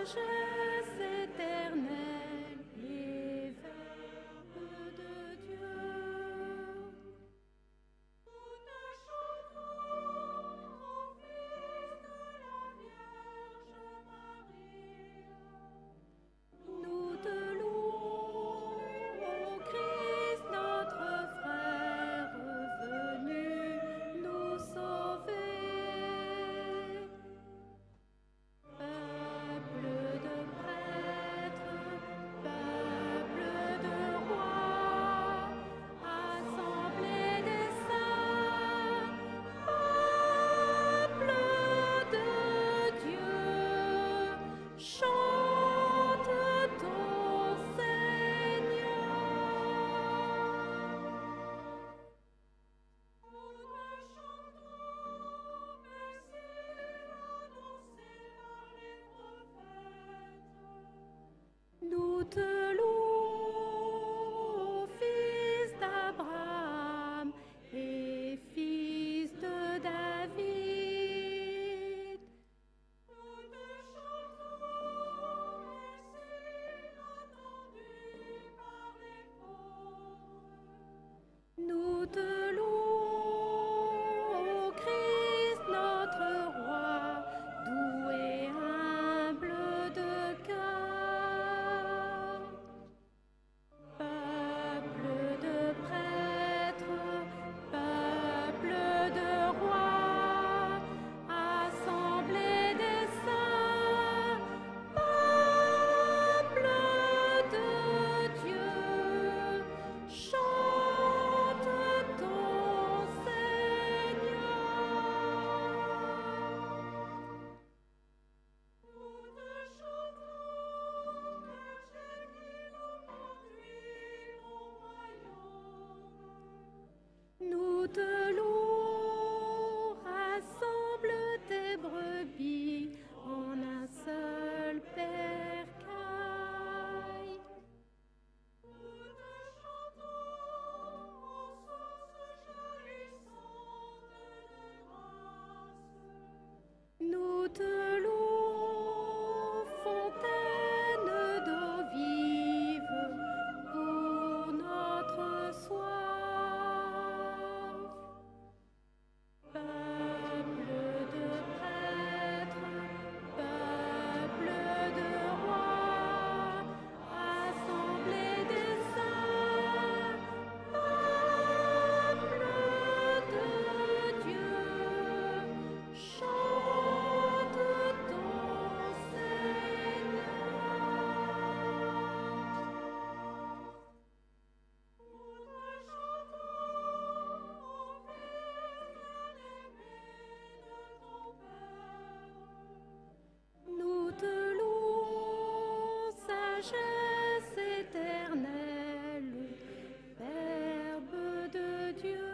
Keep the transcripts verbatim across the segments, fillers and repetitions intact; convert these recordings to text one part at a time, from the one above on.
sagesse éternelle et Verbe de Dieu. Nous te chantons au Fils de la Vierge Marie. Nous te louons, ô Christ, notre frère venu nous sauver. Peuple de prêtres, peuple de rois, assemblée des saints, peuple de Dieu, chante ton Seigneur. Nous te chantons, Messie annoncé par les prophètes. Nous te louons, fils d'Abraham et fils de David. Nous te chantons, Messie attendu par les pauvres. Nous te louons, ô Christ, notre roi, doux et humble de cœur. Peuple de prêtres, peuple de rois, assemblée des saints, peuple de Dieu, chante ton Seigneur. Nous te chantons, berger qui nous conduit au royaume. Nous te louons, rassemble tes brebis en un seul bercail. Nous te chantons, ô source jaillissante de grâce. Nous te louons, fontaine d'eau vive pour notre soif. Peuple de prêtres, peuple de rois, assemblée des saints, peuple de Dieu, chante ton Seigneur. Nous te chantons, ô Fils bien-aimé de ton Père. Nous te louons, sagesse éternelle, Verbe de Dieu.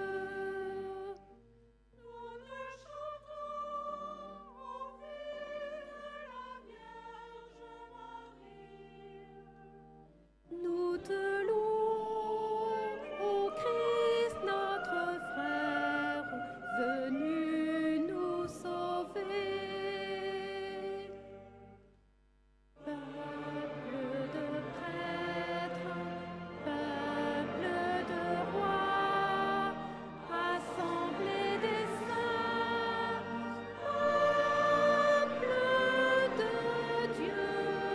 Nous te chantons, ô Fils de la Vierge Marie. Nous te louons, ô Christ, notre frère, venu nous sauver. Peuple de prêtres, peuple de rois, assemblée des saints, peuple de Dieu,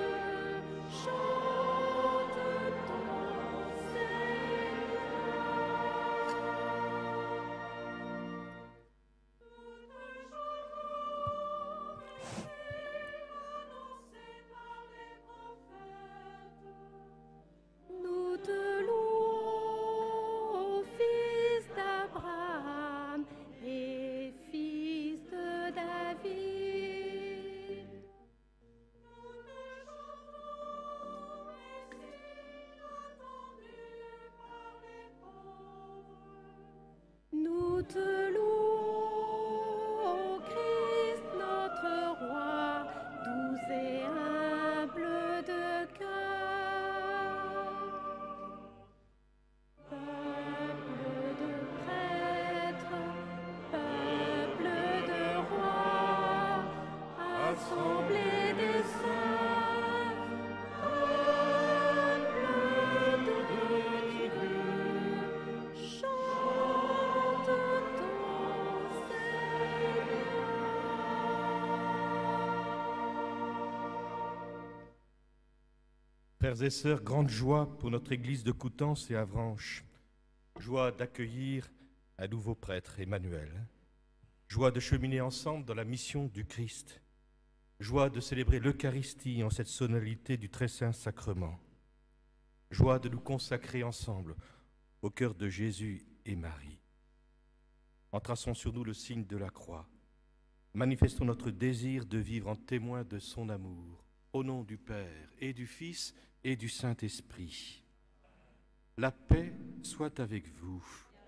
chante ton Seigneur. Nous te chantons, Messie annoncé par les prophètes. Nous te louons, ô fils d'Abraham et fils de David. Nous te chantons, Messie attendu par les pauvres. Nous te louons, ô Christ, notre roi, doux et humble de cœur. Peuple de prêtres, peuple de rois, assemblée des saints. Frères et sœurs, grande joie pour notre Église de Coutances et Avranches. Joie d'accueillir un nouveau prêtre, Emmanuel. Joie de cheminer ensemble dans la mission du Christ. Joie de célébrer l'Eucharistie en cette solennité du très saint sacrement. Joie de nous consacrer ensemble au cœur de Jésus et Marie. Entraçons sur nous le signe de la croix. Manifestons notre désir de vivre en témoin de son amour. Au nom du Père et du Fils et du Saint-Esprit. La paix soit avec vous.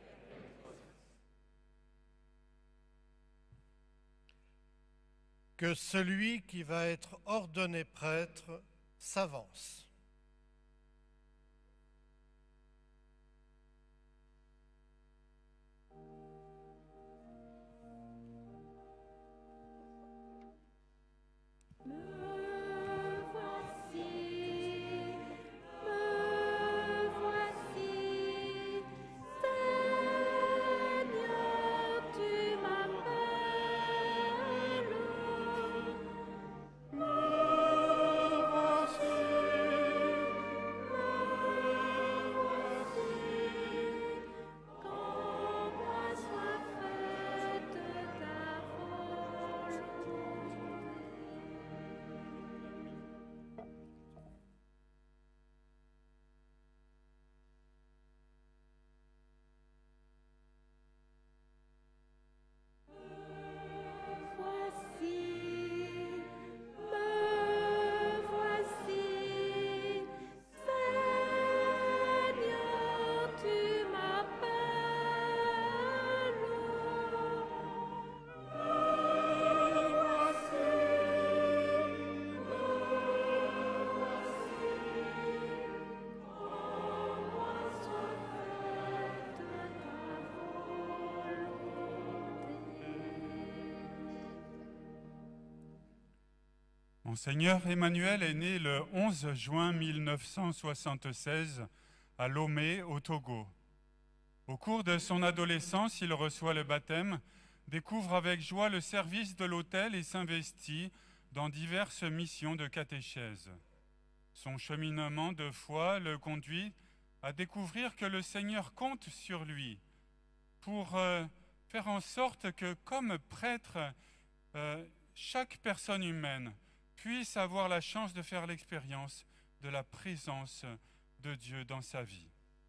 Que celui qui va être ordonné prêtre s'avance. Monseigneur Emmanuel est né le onze juin mille neuf cent soixante-seize à Lomé, au Togo. Au cours de son adolescence, il reçoit le baptême, découvre avec joie le service de l'autel et s'investit dans diverses missions de catéchèse. Son cheminement de foi le conduit à découvrir que le Seigneur compte sur lui pour euh, faire en sorte que, comme prêtre, euh, chaque personne humaine puisse avoir la chance de faire l'expérience de la présence de Dieu dans sa vie.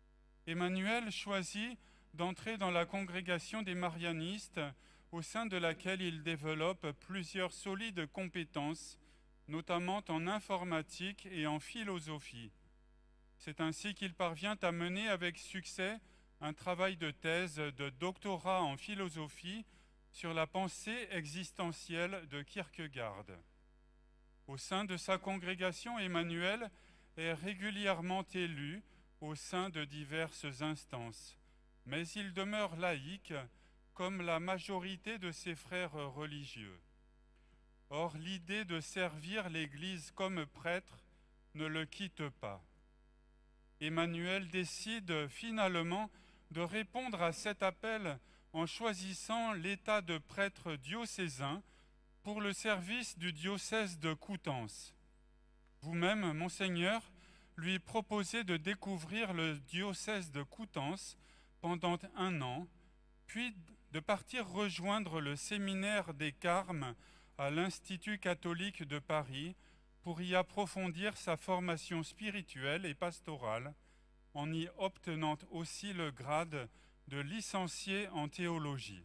Emmanuel choisit d'entrer dans la congrégation des Marianistes, au sein de laquelle il développe plusieurs solides compétences, notamment en informatique et en philosophie. C'est ainsi qu'il parvient à mener avec succès un travail de thèse de doctorat en philosophie sur la pensée existentielle de Kierkegaard. Au sein de sa congrégation, Emmanuel est régulièrement élu au sein de diverses instances, mais il demeure laïque comme la majorité de ses frères religieux. Or, l'idée de servir l'Église comme prêtre ne le quitte pas. Emmanuel décide finalement de répondre à cet appel en choisissant l'état de prêtre diocésain pour le service du diocèse de Coutances. Vous-même, Monseigneur, lui proposez de découvrir le diocèse de Coutances pendant un an, puis de partir rejoindre le séminaire des Carmes à l'Institut catholique de Paris pour y approfondir sa formation spirituelle et pastorale, en y obtenant aussi le grade de licencié en théologie.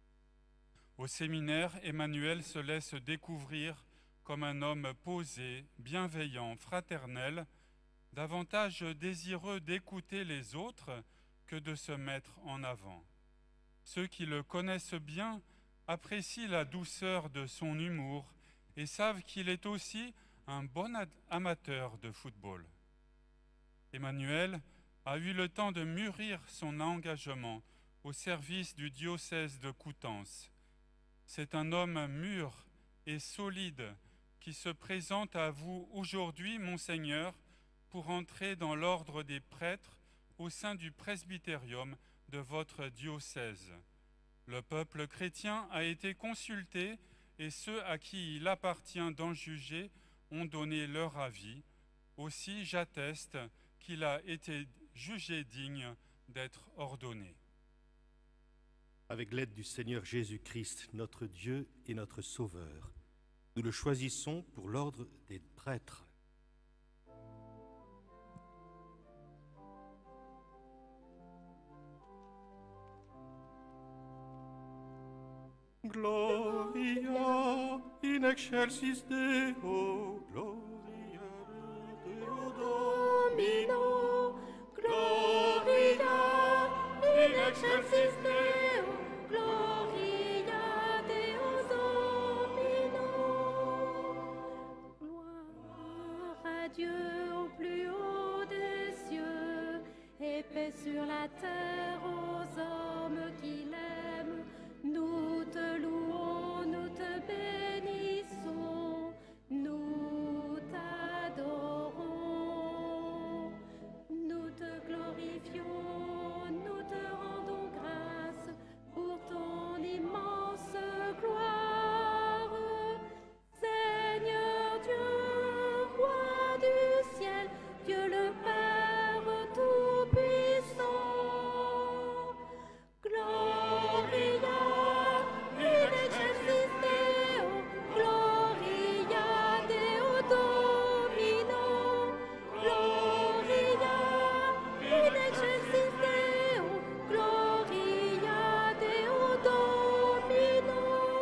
Au séminaire, Emmanuel se laisse découvrir comme un homme posé, bienveillant, fraternel, davantage désireux d'écouter les autres que de se mettre en avant. Ceux qui le connaissent bien apprécient la douceur de son humour et savent qu'il est aussi un bon amateur de football. Emmanuel a eu le temps de mûrir son engagement au service du diocèse de Coutances. C'est un homme mûr et solide qui se présente à vous aujourd'hui, Monseigneur, pour entrer dans l'ordre des prêtres au sein du presbytérium de votre diocèse. Le peuple chrétien a été consulté et ceux à qui il appartient d'en juger ont donné leur avis. Aussi j'atteste qu'il a été jugé digne d'être ordonné. Avec l'aide du Seigneur Jésus-Christ, notre Dieu et notre Sauveur, nous le choisissons pour l'ordre des prêtres. Gloria in excelsis Deo, Gloria Deo Domino, Gloria in excelsis Deo, Gloria Deo Domino. Gloire à Dieu au plus haut des cieux, et paix sur la terre aux hommes qu'il aime. Nous te louons, nous te bénissons, nous t'adorons, nous te glorifions, nous te rendons grâce pour ton immense gloire. Seigneur Dieu, roi du ciel, Dieu le Père tout-puissant, Gloria in excelsis Deo, Gloria Deo Domino, Gloria in excelsis Deo, Gloria Deo Domino.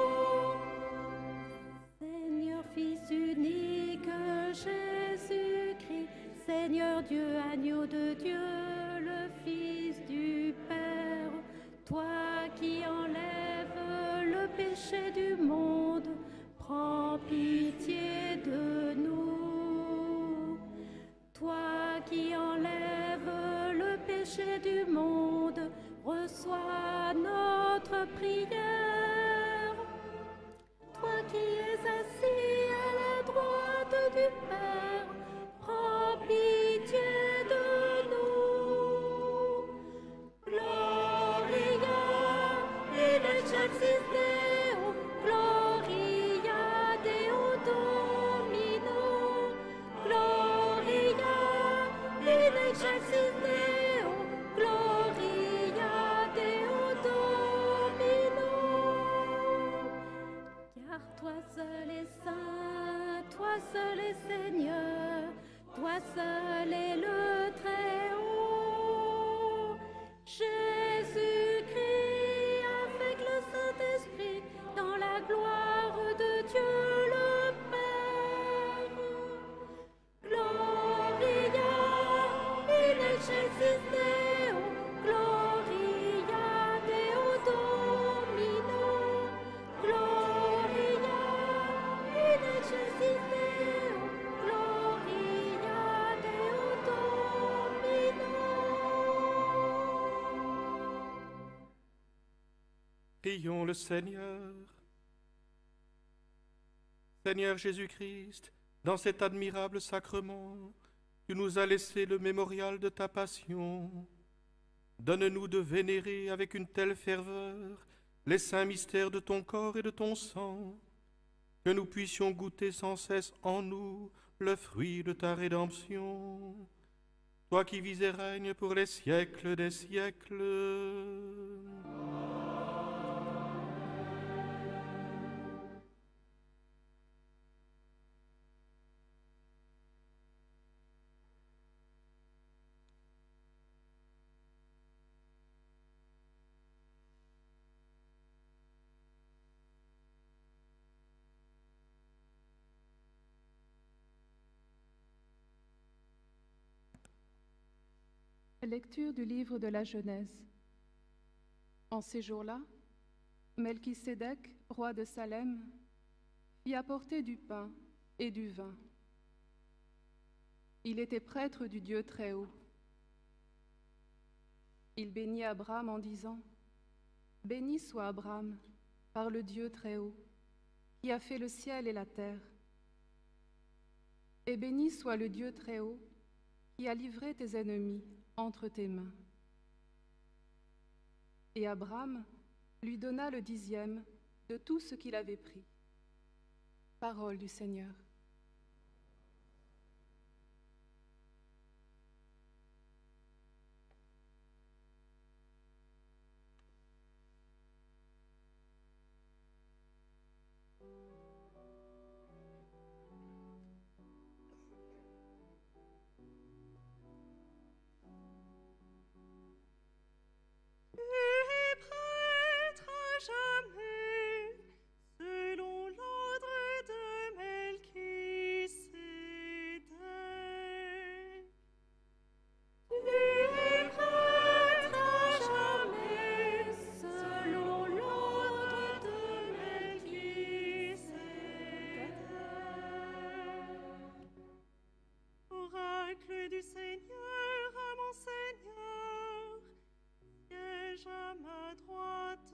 Seigneur Fils unique Jésus-Christ, Seigneur Dieu, agneau de Dieu, le Fils du Père, toi qui enlèves le péché du monde, prends pitié de nous. Toi qui enlèves le péché du monde, reçois notre prière. Toi qui es assis à la droite du Père, prends pitié de nous. Gloria in excelsis Deo, Gloria Deo Domino, Gloria in excelsis Deo, Gloria Deo Domino. Car toi seul est saint, toi seul est Seigneur, toi seul est le Très-Haut. Jésus-Christ avec le Saint-Esprit dans la gloire de Dieu le Père. Gloria in excelsis Deo, Gloria Deo Domino, Gloria in excelsis Deo, Gloria Deo Domino. Prions le Seigneur. Seigneur Jésus-Christ, dans cet admirable sacrement, tu nous as laissé le mémorial de ta passion. Donne-nous de vénérer avec une telle ferveur les saints mystères de ton corps et de ton sang, que nous puissions goûter sans cesse en nous le fruit de ta rédemption. Toi qui vis et règnes pour les siècles des siècles. Lecture du livre de la Genèse. En ces jours-là, Melchisédek, roi de Salem, fit apporter du pain et du vin. Il était prêtre du Dieu Très-Haut. Il bénit Abraham en disant : « Béni soit Abraham par le Dieu Très-Haut, qui a fait le ciel et la terre. Et béni soit le Dieu Très-Haut, qui a livré tes ennemis entre tes mains. » Et Abraham lui donna le dixième de tout ce qu'il avait pris. « » Parole du Seigneur. près du Seigneur, à mon Seigneur, siège à ma droite.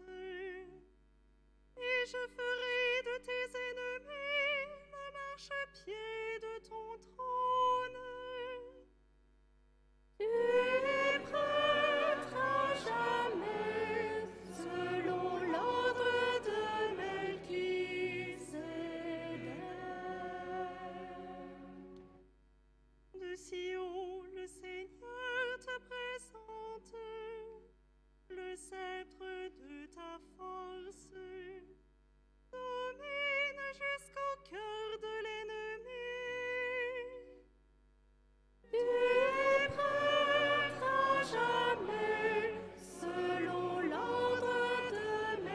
Et je ferai de tes ennemis le marchepied de ton trône. Tu es prêtre à jamais, selon l'ordre de Melchisédek. De Sion, le Seigneur te présente le sceptre de ta force. Domine jusqu'au cœur de l'ennemi. Tu es prêtre à jamais, selon l'ordre de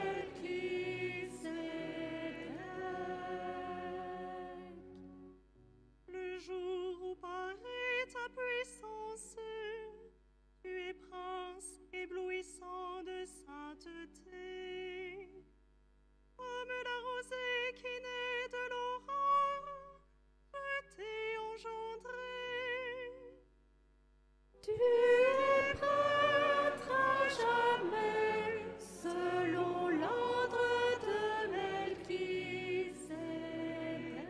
Melchisédek. Le jour où paraît ta puissance, tu es prince éblouissant de sainteté. Comme la rosée qui naît de l'aurore, je t'ai engendré. Tu es prêtre à jamais, selon l'ordre de Melchisédek.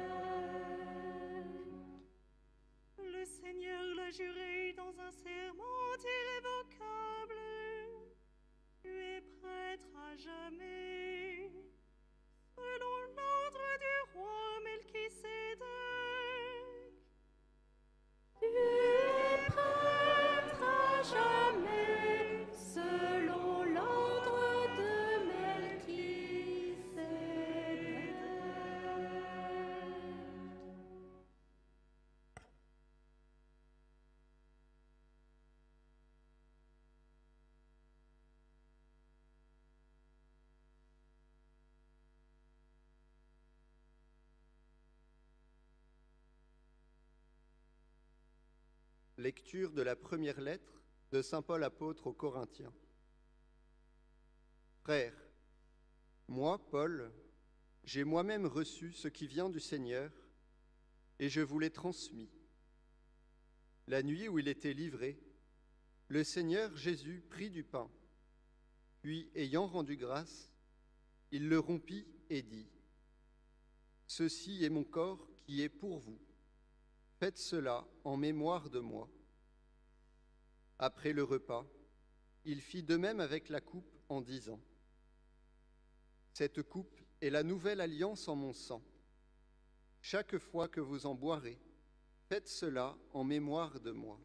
Le Seigneur l'a juré dans un serment irrévocable. Tu es prêtre à jamais, selon l'ordre du roi Melchisédek. Tu es prêtre à jamais, selon l'ordre de Melchisédek. Lecture de la première lettre de saint Paul apôtre aux Corinthiens. Frères, moi, Paul, j'ai moi-même reçu ce qui vient du Seigneur, et je vous l'ai transmis. La nuit où il était livré, le Seigneur Jésus prit du pain, puis, ayant rendu grâce, il le rompit et dit : « Ceci est mon corps qui est pour vous. Faites cela en mémoire de moi. » Après le repas, il fit de même avec la coupe en disant : « Cette coupe est la nouvelle alliance en mon sang. Chaque fois que vous en boirez, faites cela en mémoire de moi.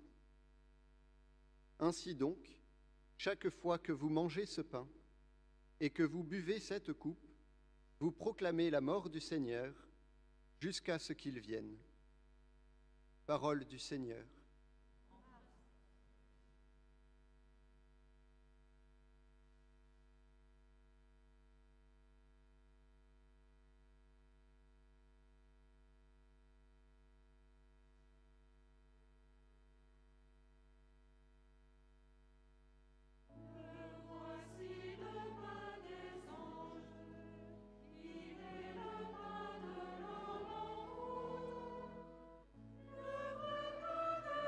Ainsi donc, chaque fois que vous mangez ce pain et que vous buvez cette coupe, vous proclamez la mort du Seigneur jusqu'à ce qu'il vienne. » Parole du Seigneur. Le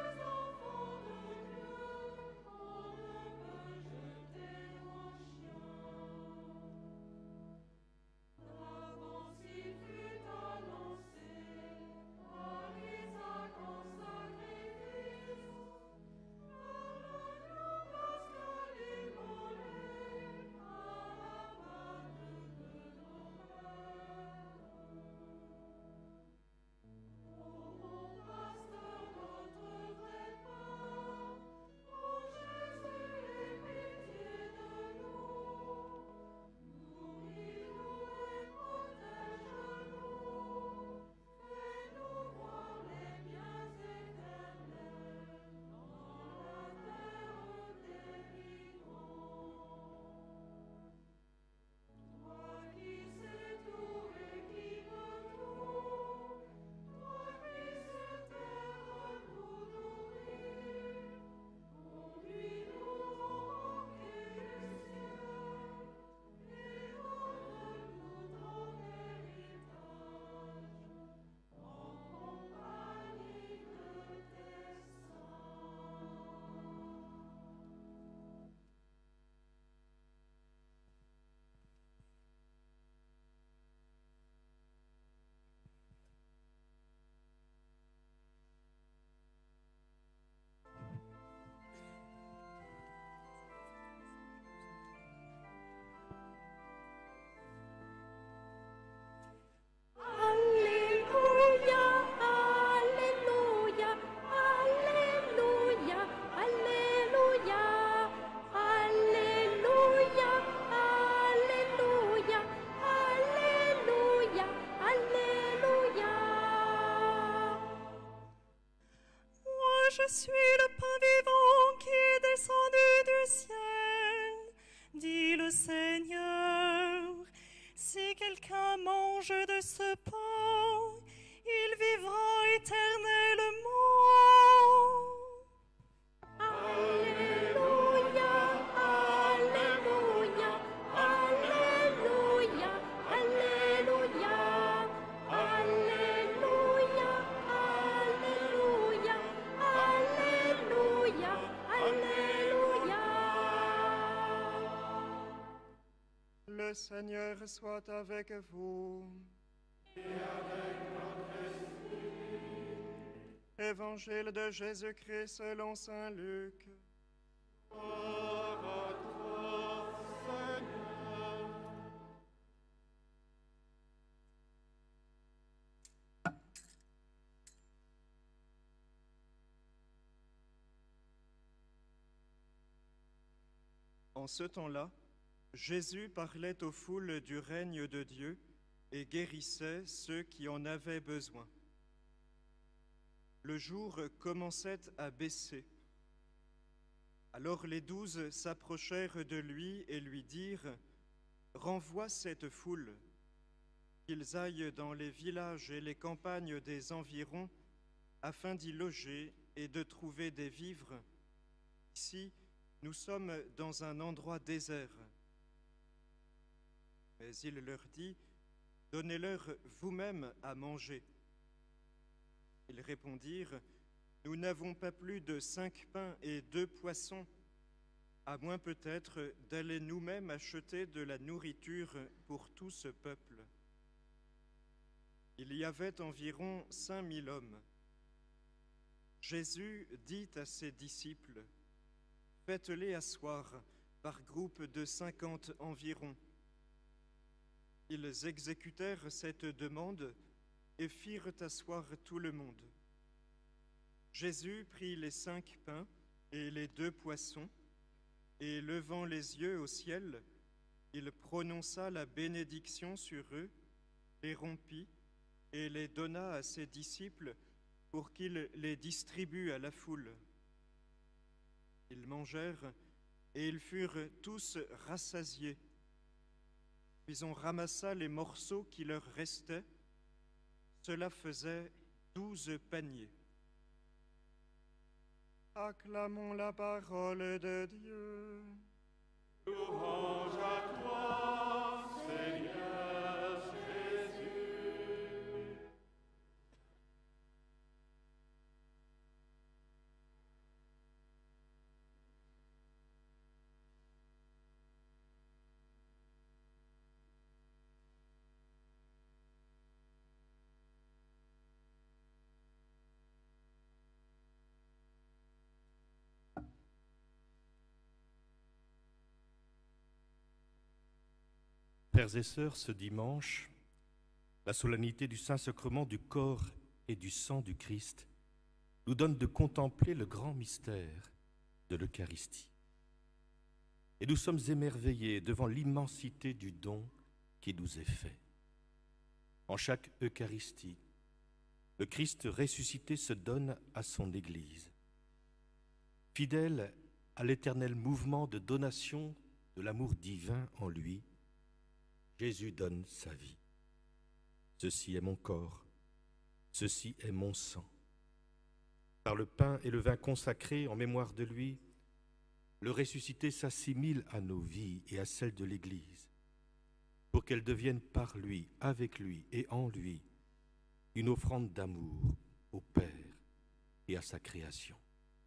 je suis le pain vivant qui est descendu du ciel, dit le Seigneur. Si quelqu'un mange de ce pain, il vivra éternellement. Alléluia, Alléluia, Alléluia, Alléluia, Alléluia, Alléluia, Alléluia, Alléluia. Le Seigneur soit avec vous. Et avec votre esprit. Évangile de Jésus-Christ selon saint Luc. Gloire à toi, Seigneur. En ce temps-là, Jésus parlait aux foules du règne de Dieu et guérissait ceux qui en avaient besoin. Le jour commençait à baisser. Alors les douze s'approchèrent de lui et lui dirent « Renvoie cette foule, qu'ils aillent dans les villages et les campagnes des environs afin d'y loger et de trouver des vivres. Ici, nous sommes dans un endroit désert. » Mais il leur dit, « Donnez-leur vous-même à manger. » Ils répondirent, « Nous n'avons pas plus de cinq pains et deux poissons, à moins peut-être d'aller nous-mêmes acheter de la nourriture pour tout ce peuple. » Il y avait environ cinq mille hommes. Jésus dit à ses disciples, « Faites-les asseoir par groupe de cinquante environ. » Ils exécutèrent cette demande et firent asseoir tout le monde. Jésus prit les cinq pains et les deux poissons, et levant les yeux au ciel, il prononça la bénédiction sur eux, les rompit et les donna à ses disciples pour qu'ils les distribuent à la foule. Ils mangèrent et ils furent tous rassasiés. Puis on ramassa les morceaux qui leur restaient. Cela faisait douze paniers. Acclamons la parole de Dieu. Louange à toi, Seigneur Jésus. Frères et sœurs, ce dimanche, la solennité du Saint-Sacrement du corps et du sang du Christ nous donne de contempler le grand mystère de l'Eucharistie. Et nous sommes émerveillés devant l'immensité du don qui nous est fait. En chaque Eucharistie, le Christ ressuscité se donne à son Église. Fidèle à l'éternel mouvement de donation de l'amour divin en lui, Jésus donne sa vie. Ceci est mon corps, ceci est mon sang. Par le pain et le vin consacrés en mémoire de lui, le ressuscité s'assimile à nos vies et à celles de l'Église, pour qu'elles deviennent par lui, avec lui et en lui, une offrande d'amour au Père et à sa création.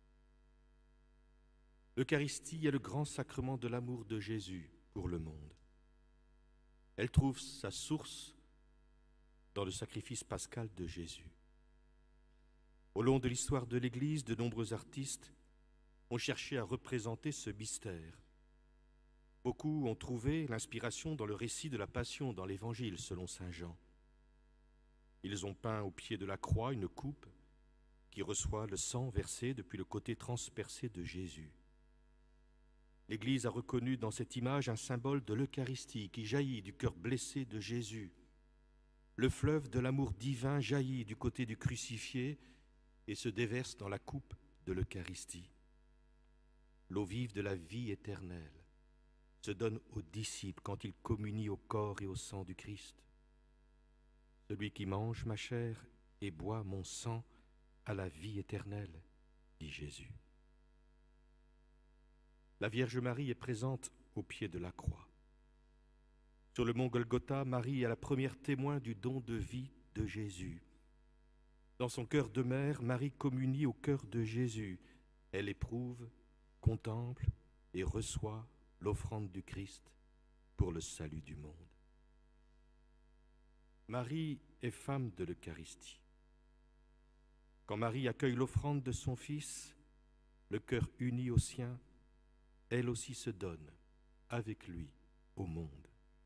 L'Eucharistie est le grand sacrement de l'amour de Jésus pour le monde. Elle trouve sa source dans le sacrifice pascal de Jésus. Au long de l'histoire de l'Église, de nombreux artistes ont cherché à représenter ce mystère. Beaucoup ont trouvé l'inspiration dans le récit de la Passion dans l'Évangile selon saint Jean. Ils ont peint au pied de la croix une coupe qui reçoit le sang versé depuis le côté transpercé de Jésus. L'Église a reconnu dans cette image un symbole de l'Eucharistie qui jaillit du cœur blessé de Jésus. Le fleuve de l'amour divin jaillit du côté du crucifié et se déverse dans la coupe de l'Eucharistie. L'eau vive de la vie éternelle se donne aux disciples quand ils communient au corps et au sang du Christ. Celui qui mange ma chair et boit mon sang a la vie éternelle, dit Jésus. La Vierge Marie est présente au pied de la croix. Sur le mont Golgotha, Marie est la première témoin du don de vie de Jésus. Dans son cœur de mère, Marie communie au cœur de Jésus. Elle éprouve, contemple et reçoit l'offrande du Christ pour le salut du monde. Marie est femme de l'Eucharistie. Quand Marie accueille l'offrande de son Fils, le cœur uni au sien, elle aussi se donne avec lui au monde.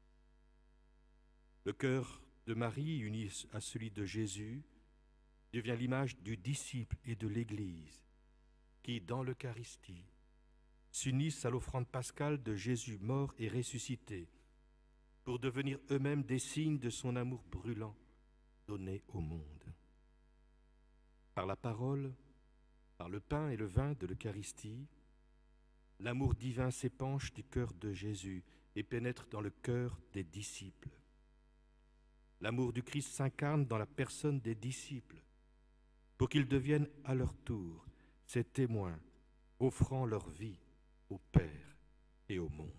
Le cœur de Marie, uni à celui de Jésus, devient l'image du disciple et de l'Église qui, dans l'Eucharistie, s'unissent à l'offrande pascale de Jésus mort et ressuscité pour devenir eux-mêmes des signes de son amour brûlant donné au monde. Par la parole, par le pain et le vin de l'Eucharistie, l'amour divin s'épanche du cœur de Jésus et pénètre dans le cœur des disciples. L'amour du Christ s'incarne dans la personne des disciples pour qu'ils deviennent à leur tour ses témoins, offrant leur vie au Père et au monde.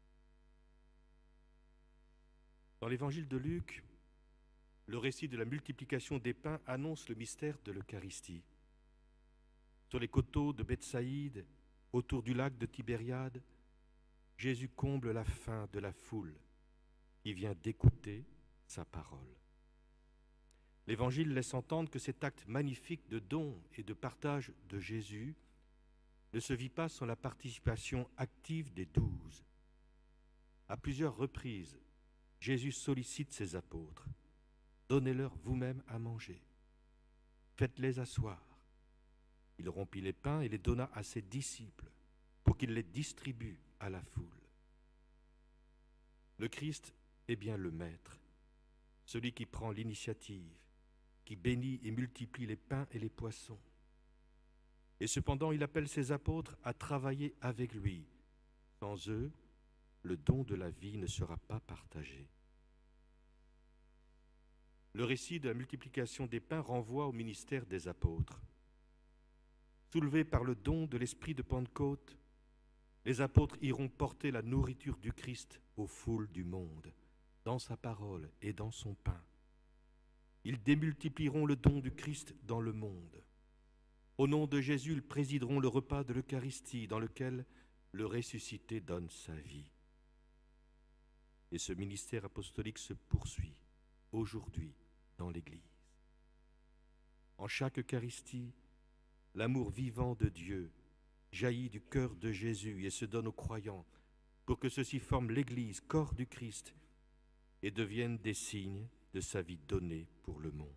Dans l'évangile de Luc, le récit de la multiplication des pains annonce le mystère de l'Eucharistie. Sur les coteaux de Bethsaïde, autour du lac de Tibériade, Jésus comble la faim de la foule qui vient d'écouter sa parole. L'Évangile laisse entendre que cet acte magnifique de don et de partage de Jésus ne se vit pas sans la participation active des douze. À plusieurs reprises, Jésus sollicite ses apôtres. Donnez-leur vous-même à manger. Faites-les asseoir. Il rompit les pains et les donna à ses disciples pour qu'ils les distribuent à la foule. Le Christ est bien le Maître, celui qui prend l'initiative, qui bénit et multiplie les pains et les poissons. Et cependant, il appelle ses apôtres à travailler avec lui. Sans eux, le don de la vie ne sera pas partagé. Le récit de la multiplication des pains renvoie au ministère des apôtres. Soulevés par le don de l'esprit de Pentecôte, les apôtres iront porter la nourriture du Christ aux foules du monde, dans sa parole et dans son pain. Ils démultiplieront le don du Christ dans le monde. Au nom de Jésus, ils présideront le repas de l'Eucharistie dans lequel le ressuscité donne sa vie. Et ce ministère apostolique se poursuit aujourd'hui dans l'Église. En chaque Eucharistie, l'amour vivant de Dieu jaillit du cœur de Jésus et se donne aux croyants pour que ceux-ci forment l'Église, corps du Christ, et deviennent des signes de sa vie donnée pour le monde.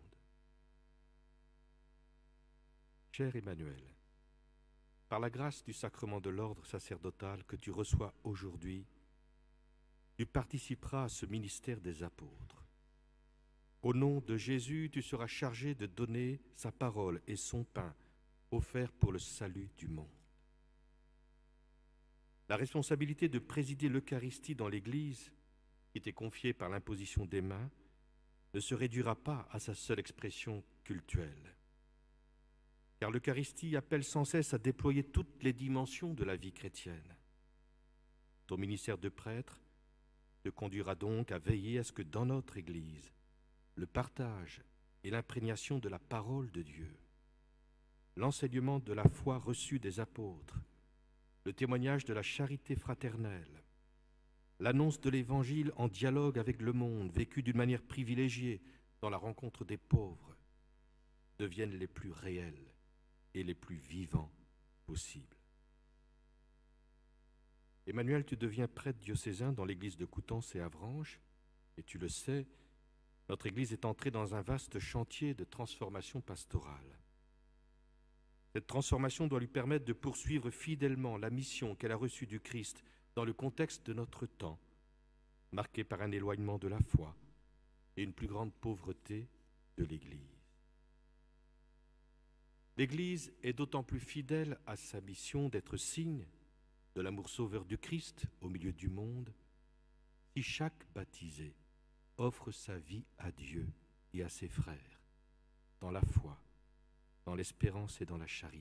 Cher Emmanuel, par la grâce du sacrement de l'ordre sacerdotal que tu reçois aujourd'hui, tu participeras à ce ministère des apôtres. Au nom de Jésus, tu seras chargé de donner sa parole et son pain, offert pour le salut du monde. La responsabilité de présider l'Eucharistie dans l'Église, qui t'est confiée par l'imposition des mains, ne se réduira pas à sa seule expression cultuelle. Car l'Eucharistie appelle sans cesse à déployer toutes les dimensions de la vie chrétienne. Ton ministère de prêtre te conduira donc à veiller à ce que dans notre Église, le partage et l'imprégnation de la parole de Dieu, l'enseignement de la foi reçue des apôtres, le témoignage de la charité fraternelle, l'annonce de l'Évangile en dialogue avec le monde, vécu d'une manière privilégiée dans la rencontre des pauvres, deviennent les plus réels et les plus vivants possibles. Emmanuel, tu deviens prêtre diocésain dans l'église de Coutances et Avranches, et tu le sais, notre église est entrée dans un vaste chantier de transformation pastorale. Cette transformation doit lui permettre de poursuivre fidèlement la mission qu'elle a reçue du Christ dans le contexte de notre temps, marqué par un éloignement de la foi et une plus grande pauvreté de l'Église. L'Église est d'autant plus fidèle à sa mission d'être signe de l'amour sauveur du Christ au milieu du monde si chaque baptisé offre sa vie à Dieu et à ses frères, dans la foi, dans l'espérance et dans la charité.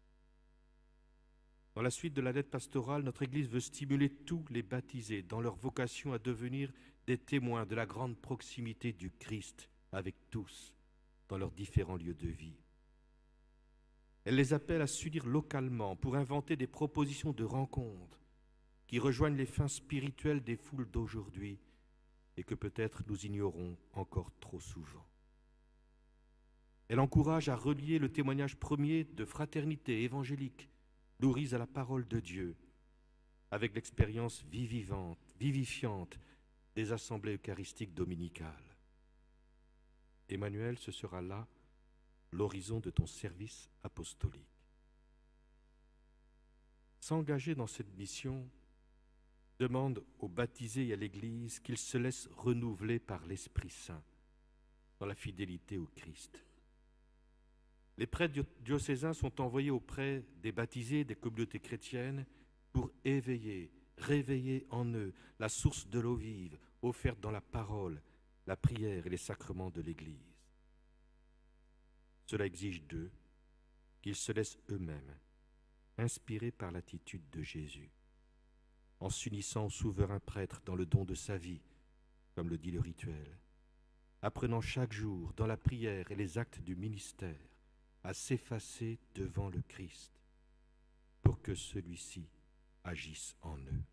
Dans la suite de la lettre pastorale, notre Église veut stimuler tous les baptisés dans leur vocation à devenir des témoins de la grande proximité du Christ avec tous dans leurs différents lieux de vie. Elle les appelle à s'unir localement pour inventer des propositions de rencontres qui rejoignent les fins spirituelles des foules d'aujourd'hui et que peut-être nous ignorons encore trop souvent. Elle encourage à relier le témoignage premier de fraternité évangélique nourrie à la parole de Dieu avec l'expérience vivante, vivifiante des assemblées eucharistiques dominicales. Emmanuel, ce sera là l'horizon de ton service apostolique. S'engager dans cette mission demande aux baptisés et à l'Église qu'ils se laissent renouveler par l'Esprit Saint dans la fidélité au Christ. Les prêtres diocésains sont envoyés auprès des baptisés des communautés chrétiennes pour éveiller, réveiller en eux la source de l'eau vive offerte dans la parole, la prière et les sacrements de l'Église. Cela exige d'eux qu'ils se laissent eux-mêmes inspirés par l'attitude de Jésus, en s'unissant au souverain prêtre dans le don de sa vie, comme le dit le rituel, apprenant chaque jour dans la prière et les actes du ministère à s'effacer devant le Christ pour que celui-ci agisse en eux.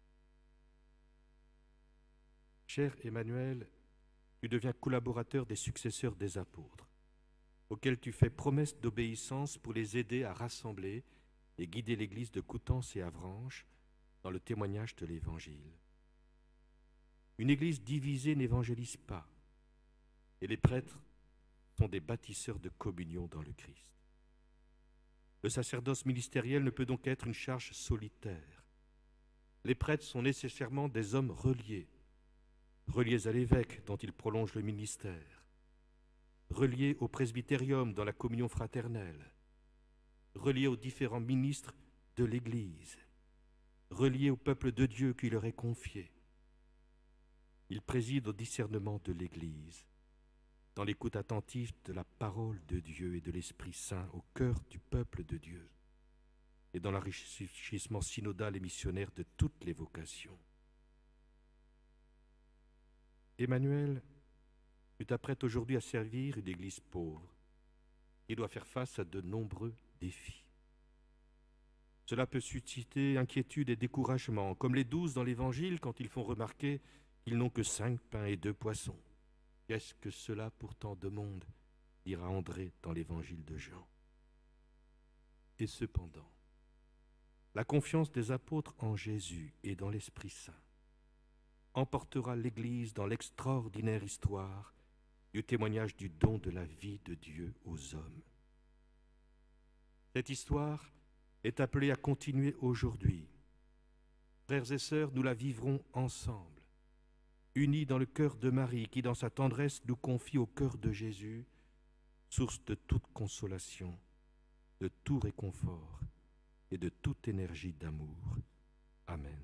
Cher Emmanuel, tu deviens collaborateur des successeurs des apôtres, auxquels tu fais promesse d'obéissance pour les aider à rassembler et guider l'Église de Coutances et Avranches dans le témoignage de l'Évangile. Une Église divisée n'évangélise pas, et les prêtres sont des bâtisseurs de communion dans le Christ. Le sacerdoce ministériel ne peut donc être une charge solitaire. Les prêtres sont nécessairement des hommes reliés, reliés à l'évêque dont ils prolongent le ministère, reliés au presbytérium dans la communion fraternelle, reliés aux différents ministres de l'Église, reliés au peuple de Dieu qui leur est confié. Ils président au discernement de l'Église, dans l'écoute attentive de la parole de Dieu et de l'Esprit Saint au cœur du peuple de Dieu, et dans l'enrichissement synodal et missionnaire de toutes les vocations. Emmanuel, tu t'apprêtes aujourd'hui à servir une Église pauvre qui doit faire face à de nombreux défis. Cela peut susciter inquiétude et découragement, comme les douze dans l'Évangile quand ils font remarquer qu'ils n'ont que cinq pains et deux poissons. Qu'est-ce que cela pour tant de monde, dira André dans l'Évangile de Jean. Et cependant, la confiance des apôtres en Jésus et dans l'Esprit Saint emportera l'Église dans l'extraordinaire histoire du témoignage du don de la vie de Dieu aux hommes. Cette histoire est appelée à continuer aujourd'hui. Frères et sœurs, nous la vivrons ensemble, unis dans le cœur de Marie, qui dans sa tendresse nous confie au cœur de Jésus, source de toute consolation, de tout réconfort et de toute énergie d'amour. Amen.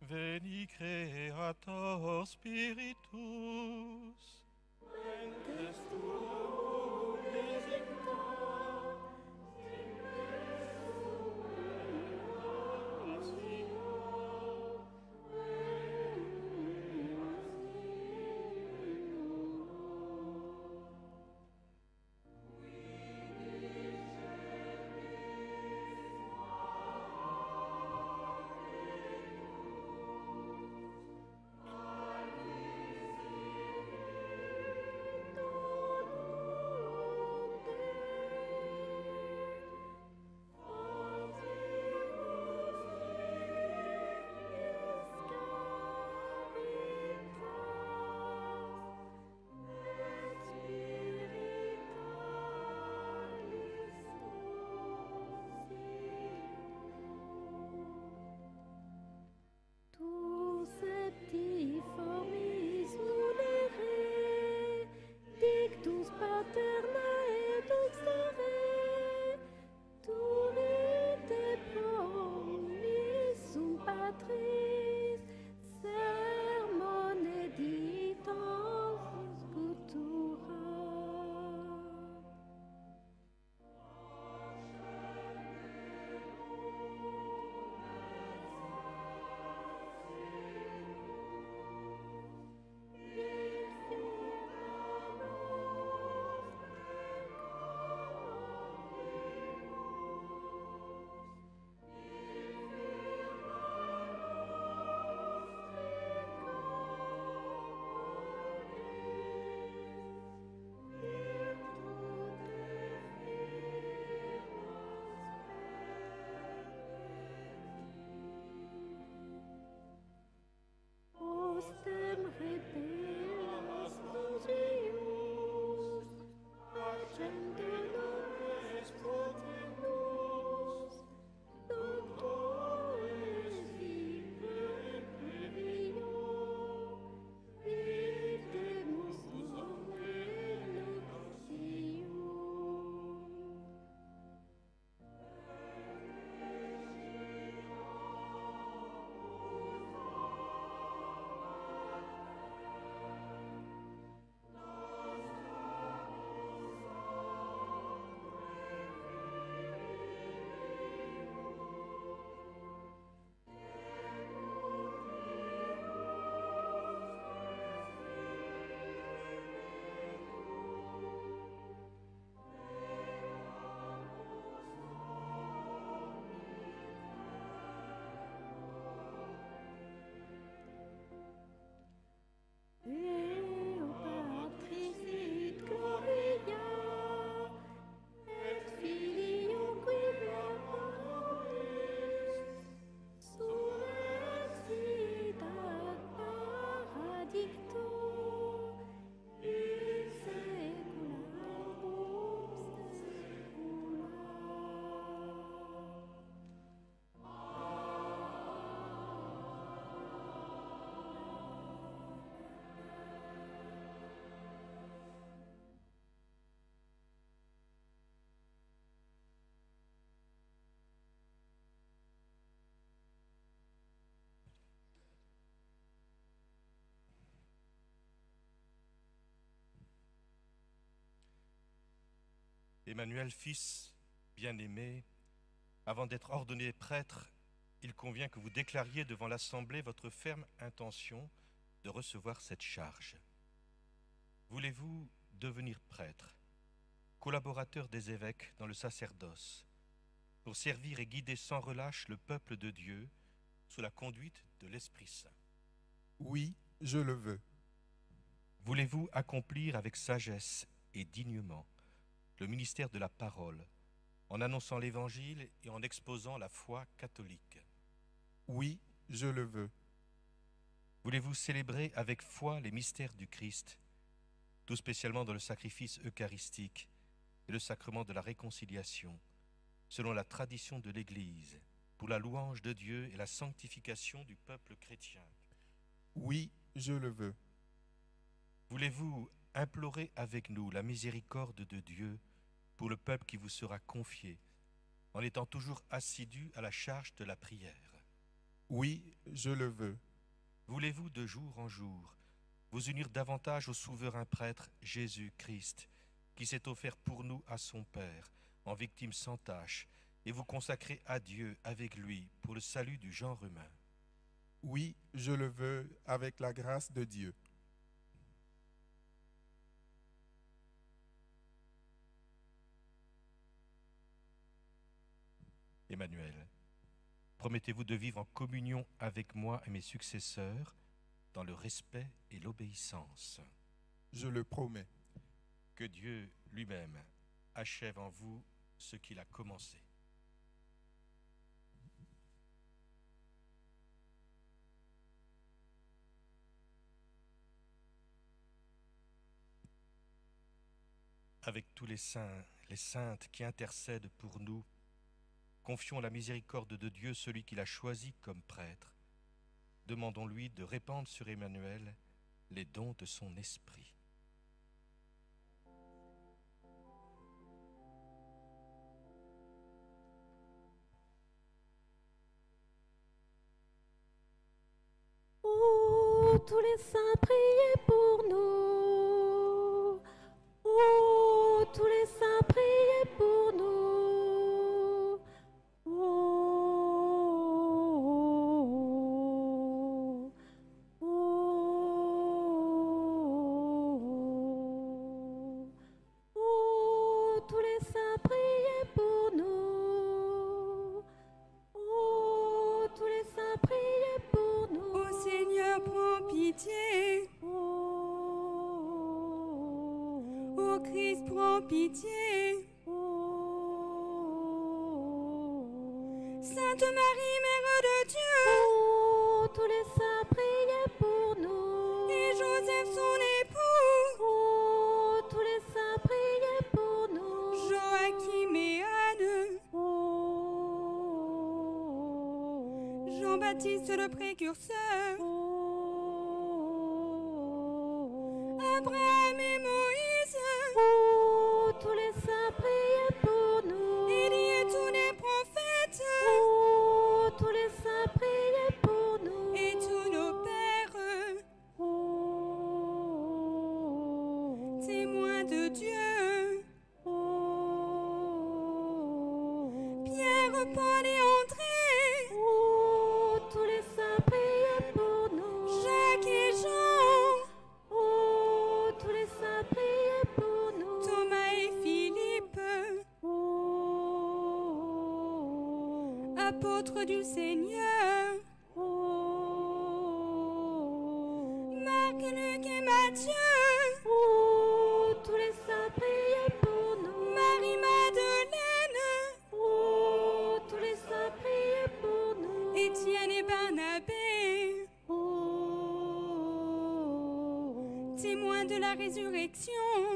Veni Creator Spiritus. Emmanuel, fils bien-aimé, avant d'être ordonné prêtre, il convient que vous déclariez devant l'Assemblée votre ferme intention de recevoir cette charge. Voulez-vous devenir prêtre, collaborateur des évêques dans le sacerdoce, pour servir et guider sans relâche le peuple de Dieu sous la conduite de l'Esprit Saint? Oui, je le veux. Voulez-vous accomplir avec sagesse et dignement le ministère de la parole, en annonçant l'Évangile et en exposant la foi catholique? Oui, je le veux. Voulez-vous célébrer avec foi les mystères du Christ, tout spécialement dans le sacrifice eucharistique et le sacrement de la réconciliation, selon la tradition de l'Église, pour la louange de Dieu et la sanctification du peuple chrétien? Oui, je le veux. Voulez-vous implorer avec nous la miséricorde de Dieu pour le peuple qui vous sera confié, en étant toujours assidu à la charge de la prière? Oui, je le veux. Voulez-vous de jour en jour vous unir davantage au souverain prêtre Jésus-Christ, qui s'est offert pour nous à son Père, en victime sans tache, et vous consacrer à Dieu avec lui pour le salut du genre humain? Oui, je le veux avec la grâce de Dieu. Emmanuel, promettez-vous de vivre en communion avec moi et mes successeurs dans le respect et l'obéissance? Je le promets. Que Dieu lui-même achève en vous ce qu'il a commencé. Avec tous les saints, les saintes qui intercèdent pour nous, confions à la miséricorde de Dieu celui qu'il a choisi comme prêtre. Demandons-lui de répandre sur Emmanuel les dons de son esprit. Oh, tous les saints, priez pour nous. Oh, tous les saints, priez pour nous. Oh, oh, oh, oh, tous les saints, priez pour nous. Oh, tous les saints, priez pour nous. Ô Seigneur, prends pitié. Ô Christ, prends pitié. Sainte Marie, Mère de Dieu. Oh, tous les saints, priez pour nous. Et Joseph, son époux. Oh, tous les saints, priez pour nous. Joachim et Anne. Jean-Baptiste le précurseur. Abraham et Moïse. Oh, tous les saints, priez pour nous. Élie et tous les prophètes. Oh, tous les saints, priez pour nous. Et tous nos pères. Oh, témoins de Dieu. oh, Pierre, Paul et André. oh, tous les saints, priez pour nous. Jacques et Jean. Oh, tous les saints, priez pour nous. Thomas et Philippe. Oh, apôtres du Seigneur. oh, Marc, Luc et Matthieu. oh, tous les saints, priez pour nous. Marie-Madeleine. Oh, tous les saints, priez pour nous. Étienne et Barnabé. Oh, témoins de la résurrection.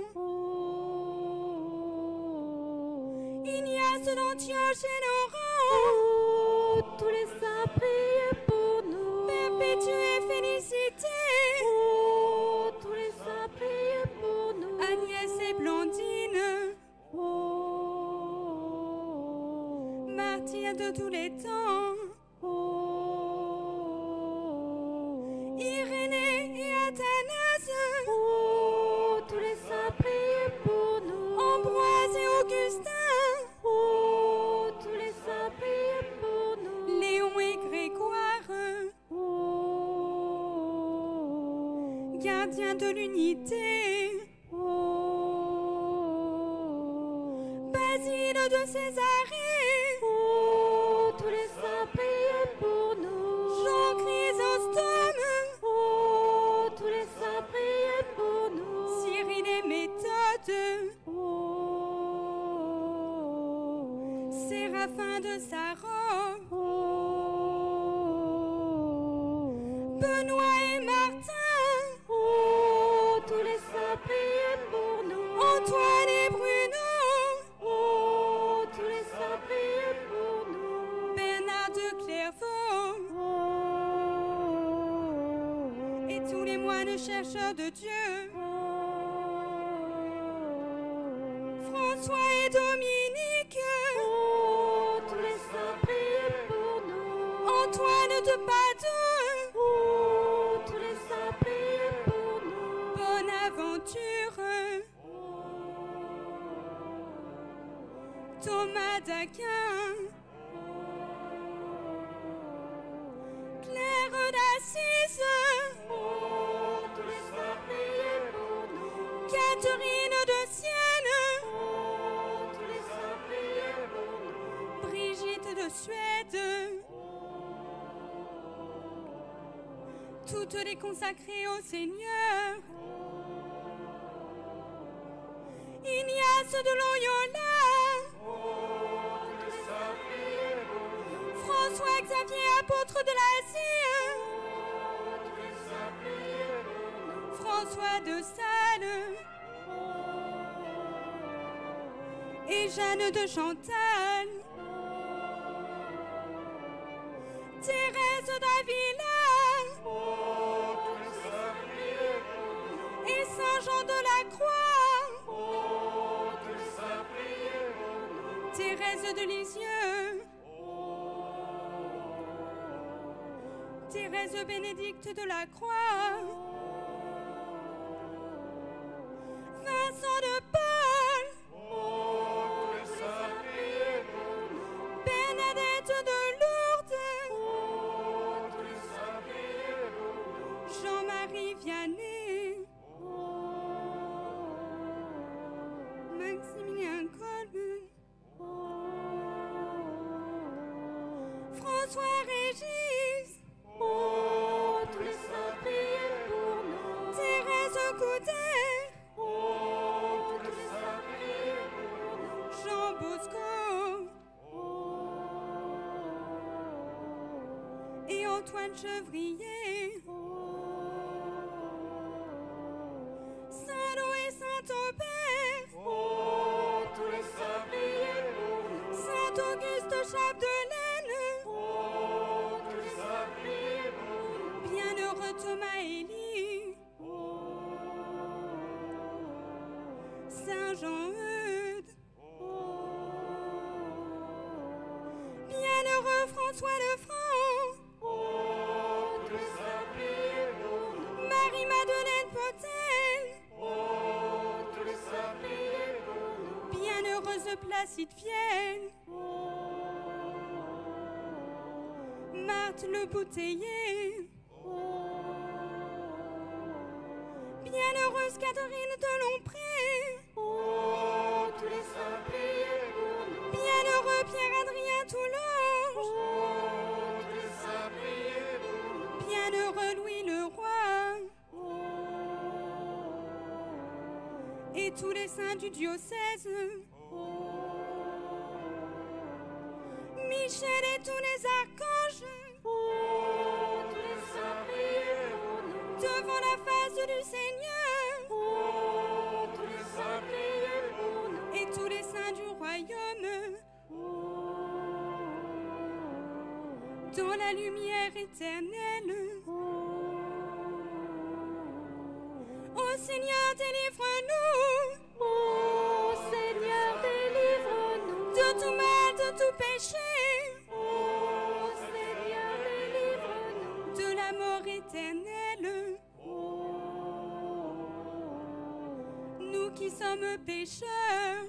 oh, Ignace d'Antioche et Laurent. oh, tous les saints, priez pour nous. Perpétue et Félicité. Oh, tous les saints, priez pour nous. Agnès et Blandine. Oh, martyrs de tous les temps. oh, Irénée et Athanase. oh, tous les saints, priez pour nous. Ambroise et Augustin. Oh, tous les saints, priez pour nous. Léon et Grégoire. Oh, gardiens de l'unité. oh, Basile de Césarée. oh, tous les saints, priez pour nous. Jean Chrysostome. Oh, tous les saints, priez pour nous. Cyril et Méthode. Oh, Séraphin de Saron. oh, Benoît et Martin. oh, tous les saints, priez pour nous. Antoine et Bruno. Oh, tous les saints, priez pour nous. Bernard de Clairvaux. Oh, Et tous les moines chercheurs de Dieu. oh, François et Dominique. oh, tous les saints, priez pour nous. Antoine toutes Padoue, où tous les saints prient pour nous. Bonaventure, Thomas d'Aquin, Claire d'Assise, Où tous les saints prient pour nous. Catherine de Sienne, Où tous les saints prient pour nous. Brigitte de Suède, toutes les consacrées au Seigneur, Ignace de Loyola, François Xavier, apôtre de l'Asie, François de Sales et Jeanne de Chantal, Thérèse d'Avila et Saint Jean de la Croix, Thérèse de Lisieux, Thérèse Bénédicte de la Croix, Vincent de Paul, Bernadette de Lourdes, Jean-Marie Vianney, Maximilien Kolb, François Régis, Où tous les saints prient pour nous. Thérèse Coudet, Où tous les saints prient pour nous. Jean Bosco et Antoine Chevrier, Saint-Lô et Saint-Aubert, Où tous les saints prient pour nous. Saint-Auguste Chapdelaine, Où tous les saints prient pour nous. Bienheureux Thomas Élie, Saint Jean-Eudes, Bienheureux François Lefranc, Où tous les saints prient pour nous. Marie-Madeleine Potel, Où tous les saints prient pour nous. Bienheureuse Placide Vienne, Marthe Le Bouteiller, Bienheureuse Catherine de Lompré, Où tous les saints prient pour nous. Bienheureux Pierre-Adrien Toulonge, Où tous les saints prient pour nous. Bienheureux Louis Leroy et tous les saints du diocèse, Michel et tous les archanges, Où tous les saints prient pour nous. devant la face du Seigneur, Où tous les saints prient pour nous. et tous les saints du royaume, dans la lumière éternelle. Ô Seigneur, délivre-nous, Ô Seigneur, délivre-nous. de tout mal, de tout péché, Ô Seigneur, délivre-nous. de la mort éternelle. Nous qui sommes pécheurs,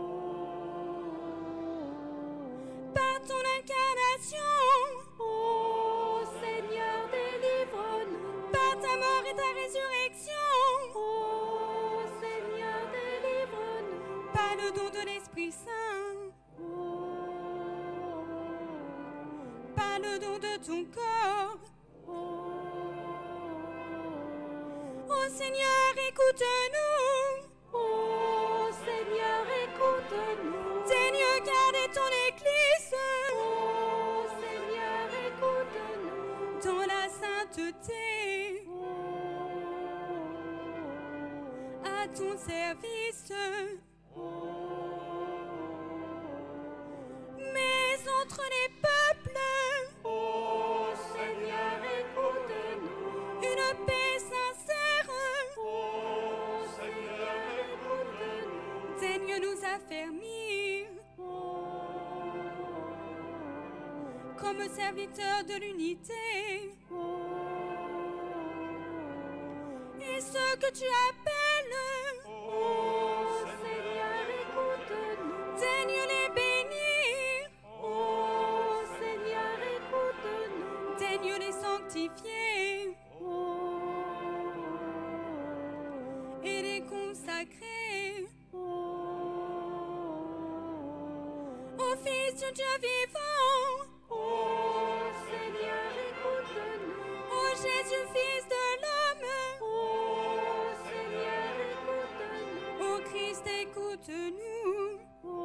par ton incarnation, Ô Seigneur, délivre-nous. par ta mort et ta résurrection, Ô Seigneur, délivre-nous. par le don de l'Esprit Saint, par le don de ton corps. Ô Seigneur, écoute-nous, Ô Seigneur, écoute-nous. Seigneur, garde ton Église Ô Seigneur, écoute-nous. dans la sainteté, à ton service. Mais entre les peuples, Ô Seigneur, écoute-nous. une paix sincère, Ô Seigneur, écoute-nous. daigne nous affermir. comme serviteur de l'unité. Et ce que tu appelles, Ô Seigneur, écoute-nous. daigne les bénir, Ô Seigneur, écoute-nous. daigne les sanctifier et les consacrer au Fils du Dieu vivant. Ô Seigneur, écoute-nous. Ô Jésus, Fils de l'homme. Ô Seigneur, écoute-nous. Ô Christ, écoute-nous.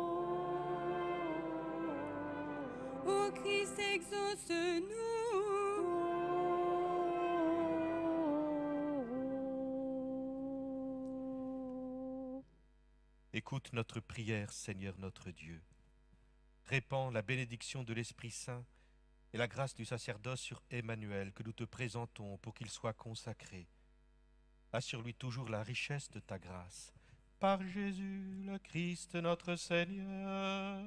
Ô Christ, exauce-nous. Écoute notre prière, Seigneur notre Dieu. Répands la bénédiction de l'Esprit Saint et la grâce du sacerdoce sur Emmanuel que nous te présentons pour qu'il soit consacré. Assure-lui toujours la richesse de ta grâce. Par Jésus, le Christ, notre Seigneur.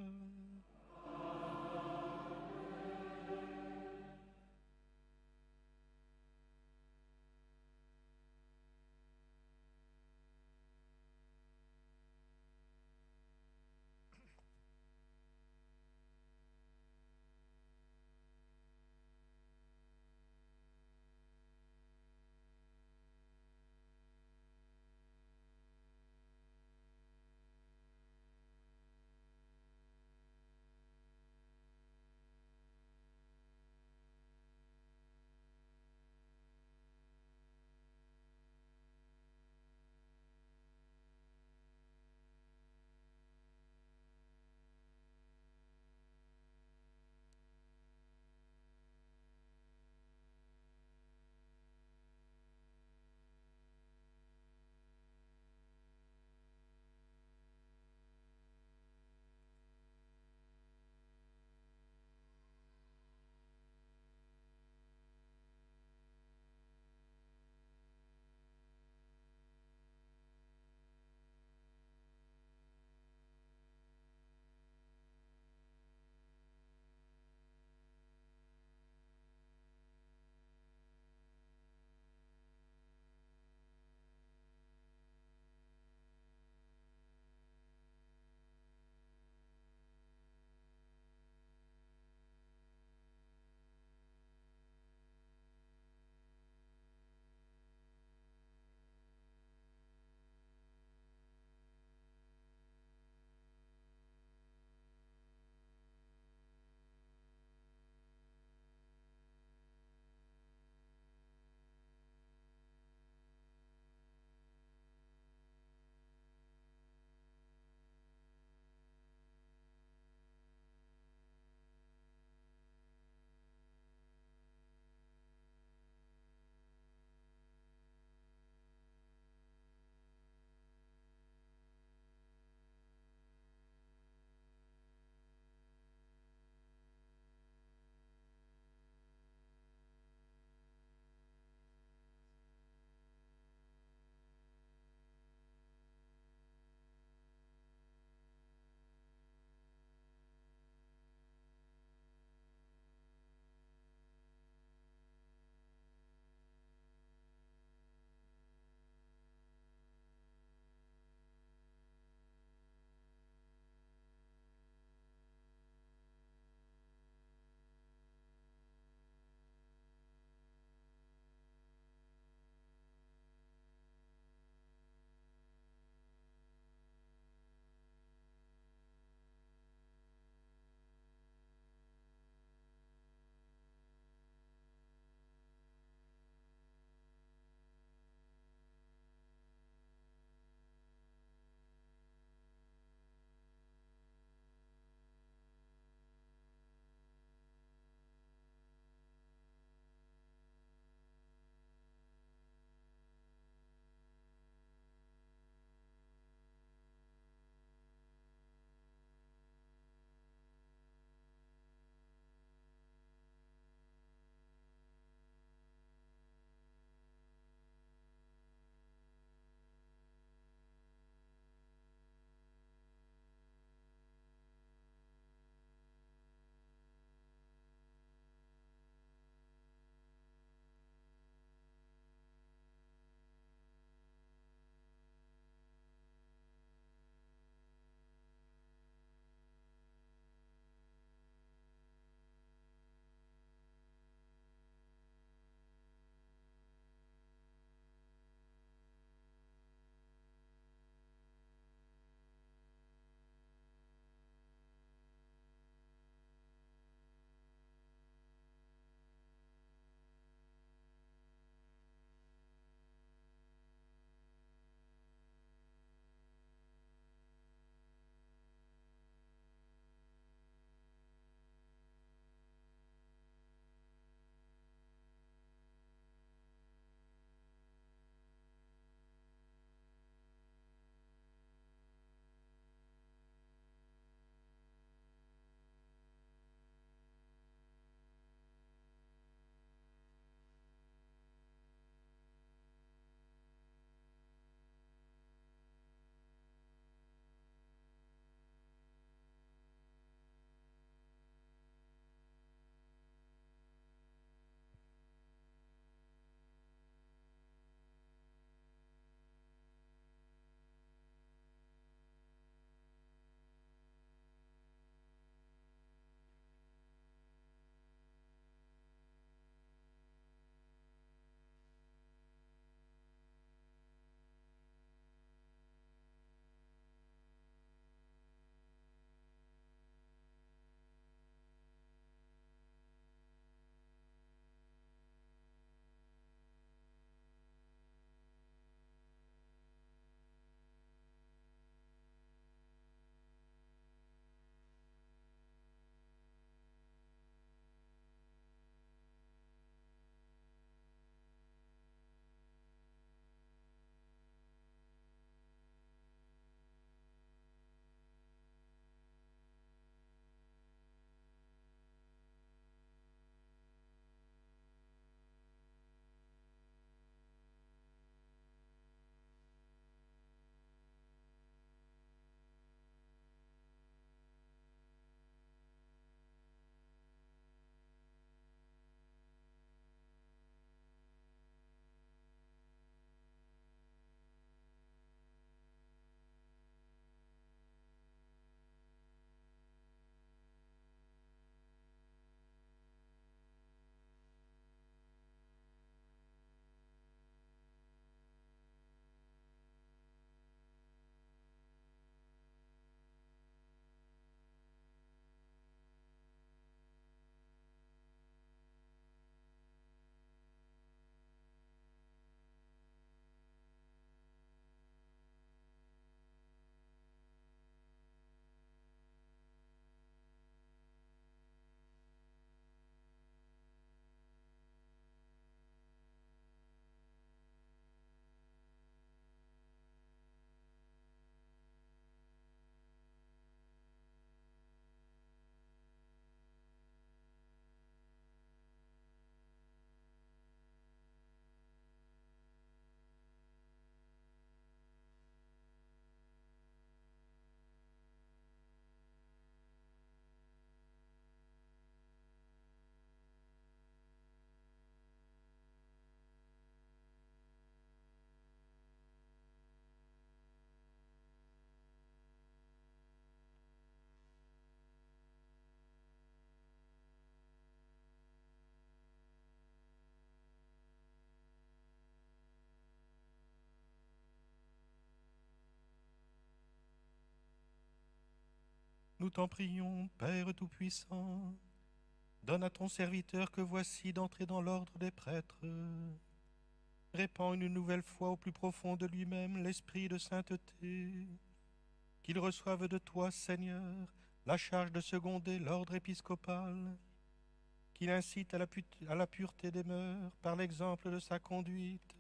Nous t'en prions, Père Tout-Puissant, donne à ton serviteur que voici d'entrer dans l'ordre des prêtres. Répands une nouvelle fois au plus profond de lui-même l'esprit de sainteté, qu'il reçoive de toi, Seigneur, la charge de seconder l'ordre épiscopal, qu'il incite à la, pu- à la pureté des mœurs par l'exemple de sa conduite.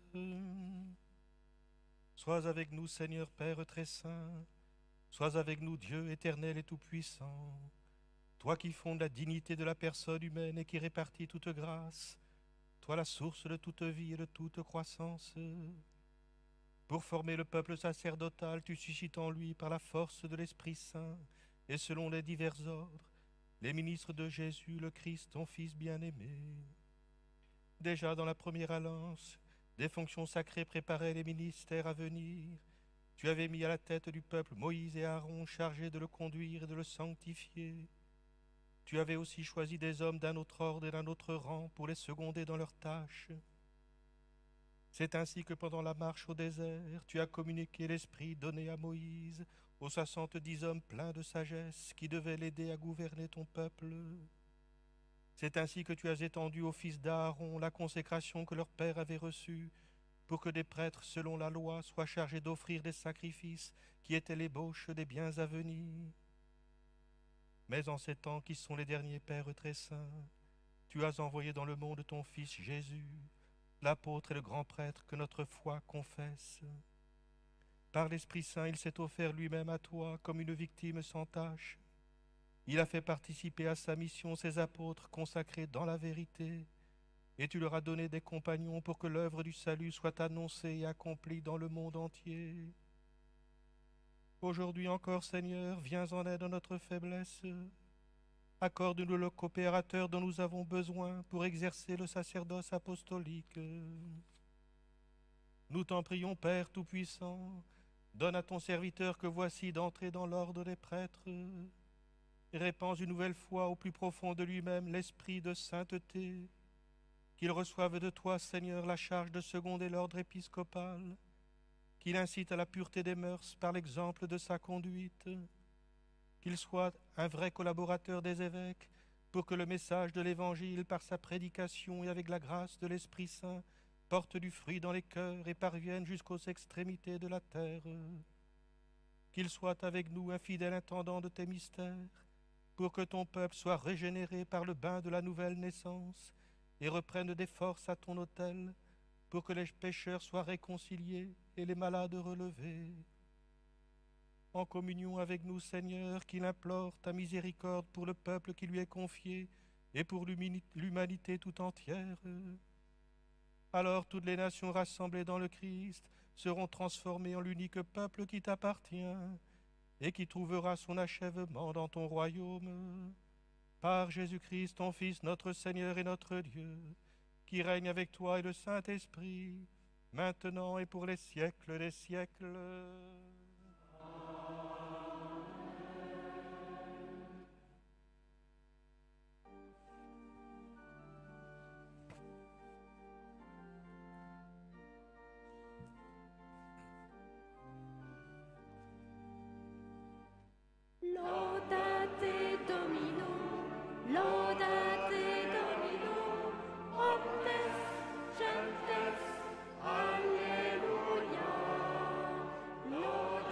Sois avec nous, Seigneur Père très saint, sois avec nous, Dieu éternel et tout-puissant, toi qui fondes la dignité de la personne humaine et qui répartis toute grâce, toi la source de toute vie et de toute croissance. Pour former le peuple sacerdotal, tu suscites en lui par la force de l'Esprit Saint et selon les divers ordres, les ministres de Jésus, le Christ, ton Fils bien-aimé. Déjà dans la première alliance, des fonctions sacrées préparaient les ministères à venir. Tu avais mis à la tête du peuple Moïse et Aaron, chargés de le conduire et de le sanctifier. Tu avais aussi choisi des hommes d'un autre ordre et d'un autre rang pour les seconder dans leurs tâches. C'est ainsi que pendant la marche au désert, tu as communiqué l'esprit donné à Moïse aux soixante-dix hommes pleins de sagesse qui devaient l'aider à gouverner ton peuple. C'est ainsi que tu as étendu aux fils d'Aaron la consécration que leur père avait reçue pour que des prêtres selon la loi soient chargés d'offrir des sacrifices qui étaient l'ébauche des biens à venir. Mais en ces temps qui sont les derniers, Père très saint, tu as envoyé dans le monde ton Fils Jésus, l'apôtre et le grand prêtre que notre foi confesse. Par l'Esprit Saint, il s'est offert lui-même à toi comme une victime sans tache. Il a fait participer à sa mission ses apôtres consacrés dans la vérité, et tu leur as donné des compagnons pour que l'œuvre du salut soit annoncée et accomplie dans le monde entier. Aujourd'hui encore, Seigneur, viens en aide à notre faiblesse. Accorde-nous le coopérateur dont nous avons besoin pour exercer le sacerdoce apostolique. Nous t'en prions, Père Tout-Puissant, donne à ton serviteur que voici d'entrer dans l'ordre des prêtres. Répands une nouvelle fois au plus profond de lui-même l'esprit de sainteté, qu'il reçoive de toi, Seigneur, la charge de seconder l'ordre épiscopal, qu'il incite à la pureté des mœurs par l'exemple de sa conduite, qu'il soit un vrai collaborateur des évêques pour que le message de l'Évangile, par sa prédication et avec la grâce de l'Esprit Saint, porte du fruit dans les cœurs et parvienne jusqu'aux extrémités de la terre. Qu'il soit avec nous un fidèle intendant de tes mystères, pour que ton peuple soit régénéré par le bain de la nouvelle naissance et reprenne des forces à ton autel, pour que les pécheurs soient réconciliés et les malades relevés. En communion avec nous, Seigneur, qu'il implore ta miséricorde pour le peuple qui lui est confié et pour l'humanité tout entière. Alors toutes les nations rassemblées dans le Christ seront transformées en l'unique peuple qui t'appartient et qui trouvera son achèvement dans ton royaume. Par Jésus-Christ, ton Fils, notre Seigneur et notre Dieu, qui règne avec toi et le Saint-Esprit, maintenant et pour les siècles des siècles. Laudate Domino, laudate Domino, omnes gentes, alleluia. Laudate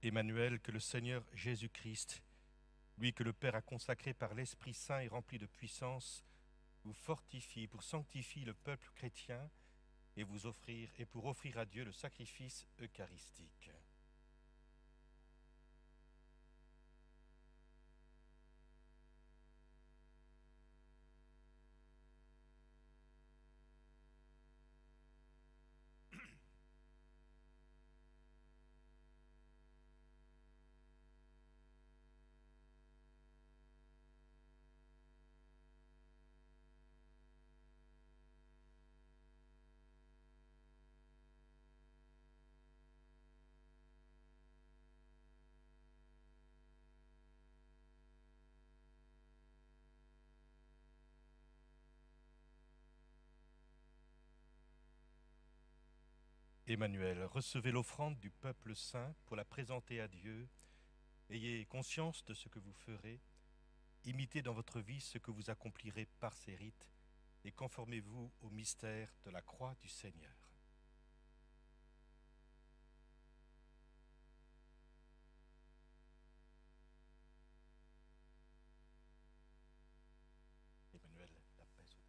Emmanuel, que le Seigneur Jésus-Christ, lui que le Père a consacré par l'Esprit Saint et rempli de puissance, vous fortifie pour sanctifier le peuple chrétien et vous offrir et pour offrir à Dieu le sacrifice eucharistique. Emmanuel, recevez l'offrande du peuple saint pour la présenter à Dieu. Ayez conscience de ce que vous ferez. Imitez dans votre vie ce que vous accomplirez par ces rites et conformez-vous au mystère de la croix du Seigneur. Emmanuel, la paix soit.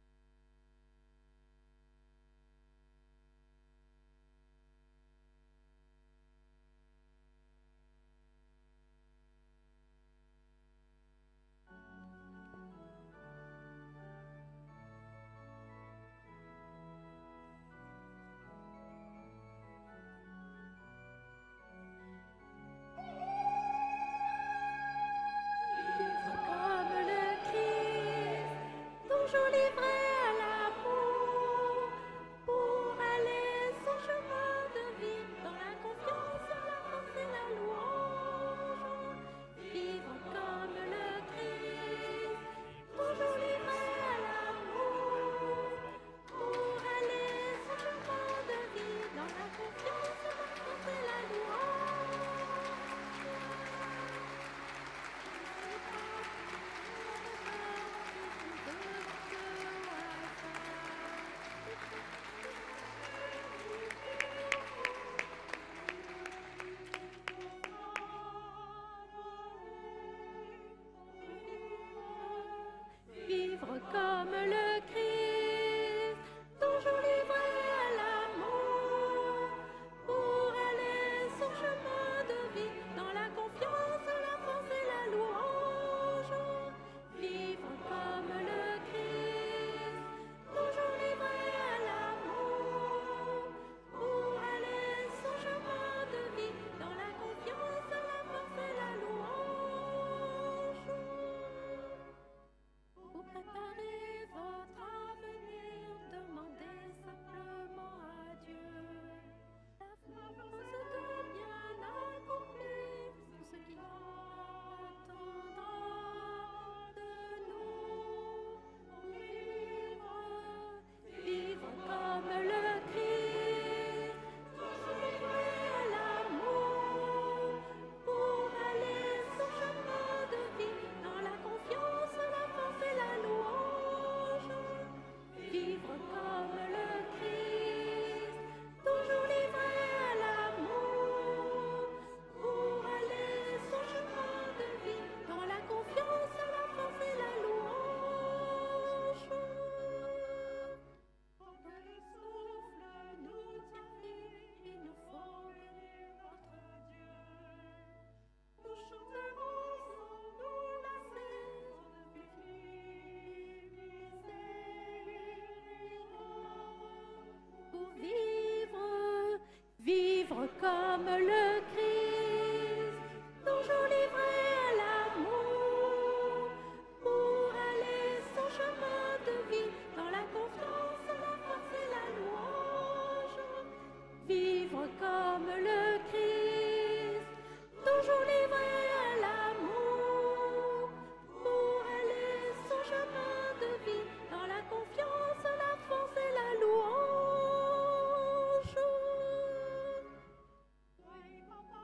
Comme le Christ, toujours livré à l'amour, pour aller son chemin de vie dans la confiance, la force et la louange. Vivre comme le Christ, toujours livré à l'amour, pour aller son chemin de vie dans la confiance, la force et la louange. Pour préparer votre avenir, demandez simplement à Dieu la force de bien accomplir tout ce qu'il attendra de nous pour vivre, vivre comme le Christ, toujours livré à l'amour, pour aller son chemin de vie dans la confiance, la force et la louange. Vivre comme le Christ, toujours livré à l'amour, pour aller son chemin de vie dans la confiance, la force et la louange. Pendant que le souffle nous tient vifs, il nous faut bénir notre Dieu. Nous chanterons sans nous lasser de pour vivre, vivre comme le Christ, toujours livré à l'amour, pour aller son chemin de vie dans la confiance, la force et la louange. Vivre comme le Christ, toujours livré à l'amour, pour aller son chemin de vie dans la confiance, la force et la louange. Oui, papa.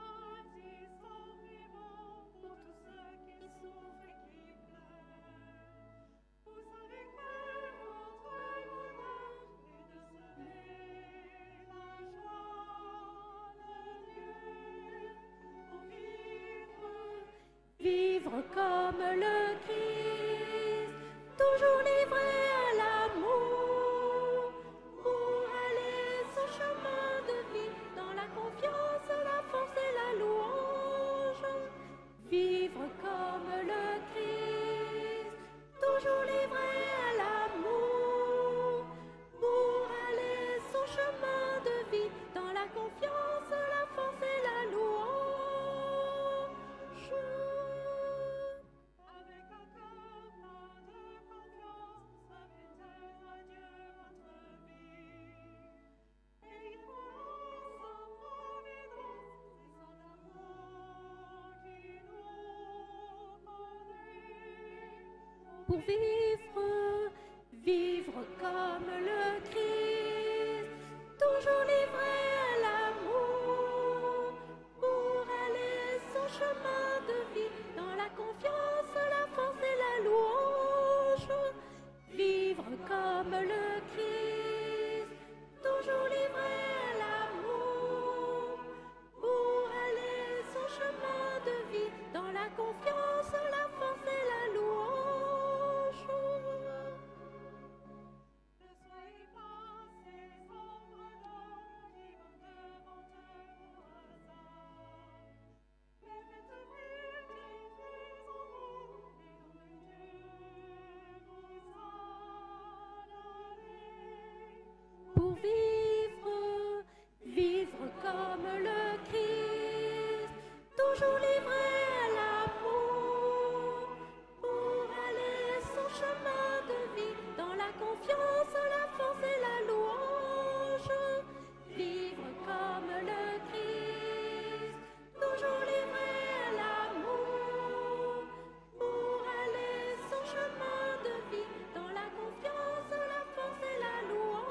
comme le Christ, toujours livré à l'amour, pour aller son chemin de vie, dans la confiance, la force et la louange. Vivre comme le Christ, toujours livré à l'amour, pour aller son chemin de vie, dans la confiance, la force et la louange. Avec un cœur plein de confiance, répéter à Dieu notre vie. Et il faut sans providence, et sans amour qui nous conduit. Pour vivre, vivre comme le Christ, toujours livré à l'amour, pour aller son chemin de vie, dans la confiance, la force et la louange. Vivre comme le Christ, toujours livré à l'amour, pour aller son chemin de vie, dans la confiance, la force et la louange. Ne soyez pas ces ombres d'ombre qui vont devant eux au hasard. Mais faites briller Jésus en vous, et en Dieu vous en allez. Pour vivre, vivre comme le Christ, toujours livré à l'amour, pour aller son chemin de vie, dans la confiance, la force et la louange. Vivre comme le Christ, toujours livré à l'amour, pour aller son chemin de vie, dans la confiance, la force et la louange.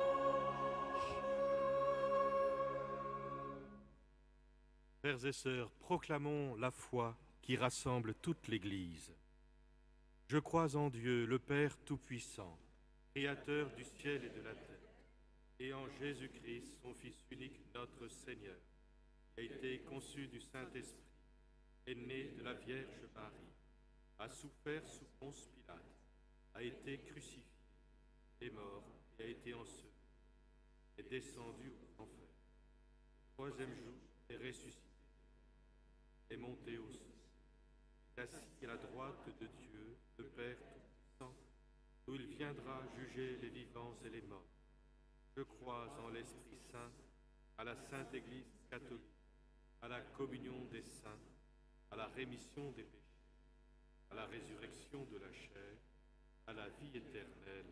Frères et sœurs, proclamons la foi qui rassemble toute l'Église. Je crois en Dieu, le Père Tout-Puissant, Créateur du ciel et de la terre, et en Jésus-Christ, son Fils unique, notre Seigneur, qui a été conçu du Saint-Esprit, est né de la Vierge Marie, a souffert sous Ponce Pilate, a été crucifié, est mort et a été enseveli, est descendu aux enfers. Le troisième jour, est ressuscité, est monté au ciel, est assis à la droite de Dieu, le Père Tout-Puissant, d'où il viendra juger les vivants et les morts. Je crois en l'Esprit Saint, à la Sainte Église catholique, à la communion des saints, à la rémission des péchés, à la résurrection de la chair, à la vie éternelle.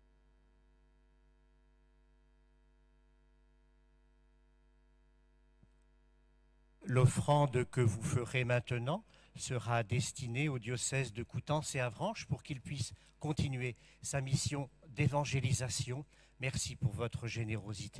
L'offrande que vous ferez maintenant sera destinée au diocèse de Coutances et Avranches pour qu'il puisse continuer sa mission d'évangélisation. Merci pour votre générosité.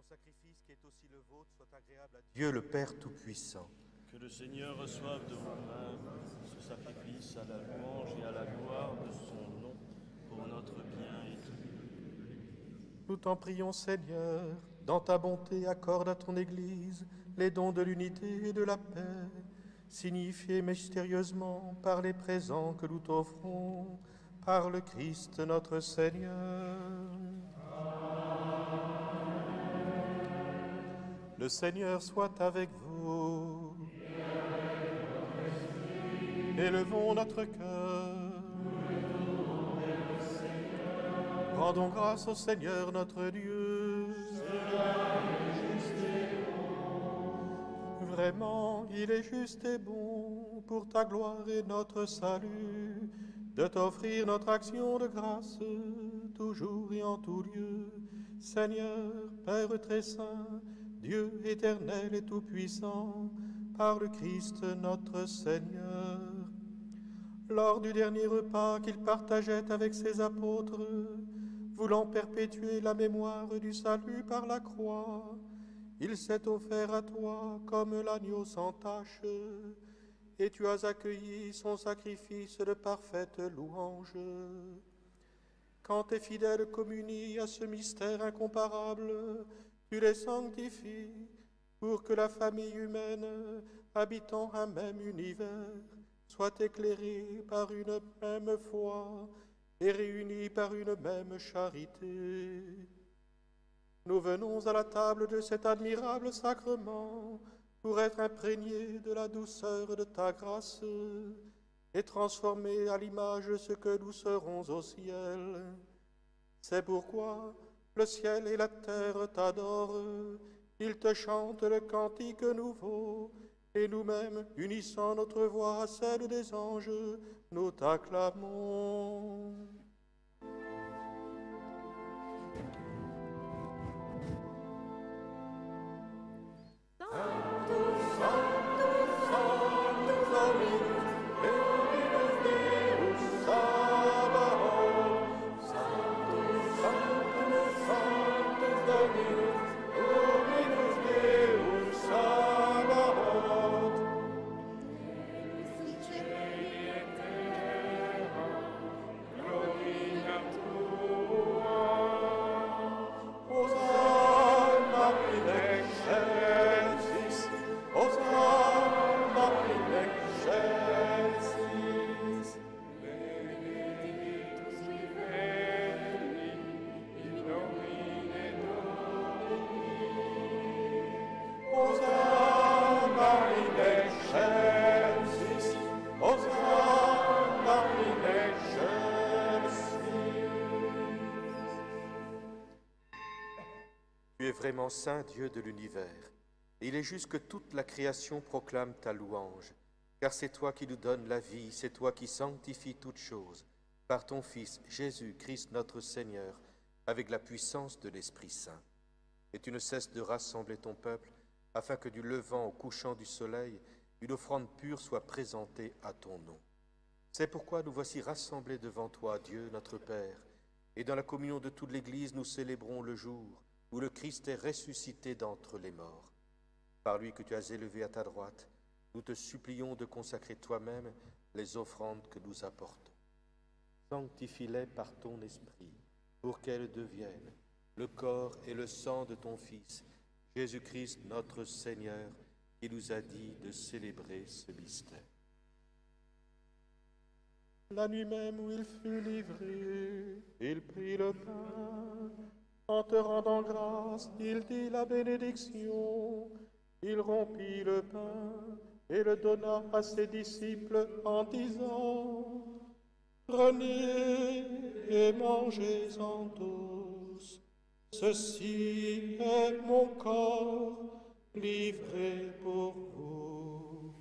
sacrifice qui est aussi le vôtre soit agréable à Dieu le Père Tout-Puissant. Que le Seigneur reçoive de vos mains ce sacrifice à la louange et à la gloire de son nom, pour notre bien et tout. Nous t'en prions, Seigneur, dans ta bonté, accorde à ton Église les dons de l'unité et de la paix, signifiés mystérieusement par les présents que nous t'offrons, par le Christ notre Seigneur. Le Seigneur soit avec vous. Élevons notre cœur. Rendons grâce au Seigneur notre Dieu. Vraiment, il est juste et bon pour ta gloire et notre salut de t'offrir notre action de grâce toujours et en tout lieu. Seigneur, Père très saint, Dieu éternel et tout-puissant, par le Christ notre Seigneur. Lors du dernier repas qu'il partageait avec ses apôtres, voulant perpétuer la mémoire du salut par la croix, il s'est offert à toi comme l'agneau sans tache, et tu as accueilli son sacrifice de parfaite louange. Quand tes fidèles communient à ce mystère incomparable, tu les sanctifies pour que la famille humaine, habitant un même univers, soit éclairée par une même foi et réunie par une même charité. Nous venons à la table de cet admirable sacrement pour être imprégnés de la douceur de ta grâce et transformés à l'image de ce que nous serons au ciel. C'est pourquoi le ciel et la terre t'adorent, ils te chantent le cantique nouveau, et nous-mêmes, unissant notre voix à celle des anges, nous t'acclamons. Tu es vraiment saint Dieu de l'univers. Il est juste que toute la création proclame ta louange, car c'est toi qui nous donnes la vie, c'est toi qui sanctifies toutes choses, par ton Fils Jésus-Christ notre Seigneur, avec la puissance de l'Esprit Saint. Et tu ne cesses de rassembler ton peuple, afin que du levant au couchant du soleil, une offrande pure soit présentée à ton nom. C'est pourquoi nous voici rassemblés devant toi, Dieu notre Père, et dans la communion de toute l'Église, nous célébrons le jour où le Christ est ressuscité d'entre les morts. Par lui que tu as élevé à ta droite, nous te supplions de consacrer toi-même les offrandes que nous apportons. Sanctifie-les par ton esprit, pour qu'elles deviennent le corps et le sang de ton Fils, Jésus-Christ notre Seigneur, qui nous a dit de célébrer ce mystère. La nuit même où il fut livré, il prit le pain. En te rendant grâce, il dit la bénédiction. Il rompit le pain et le donna à ses disciples en disant: Prenez et mangez-en tous. Ceci est mon corps livré pour vous.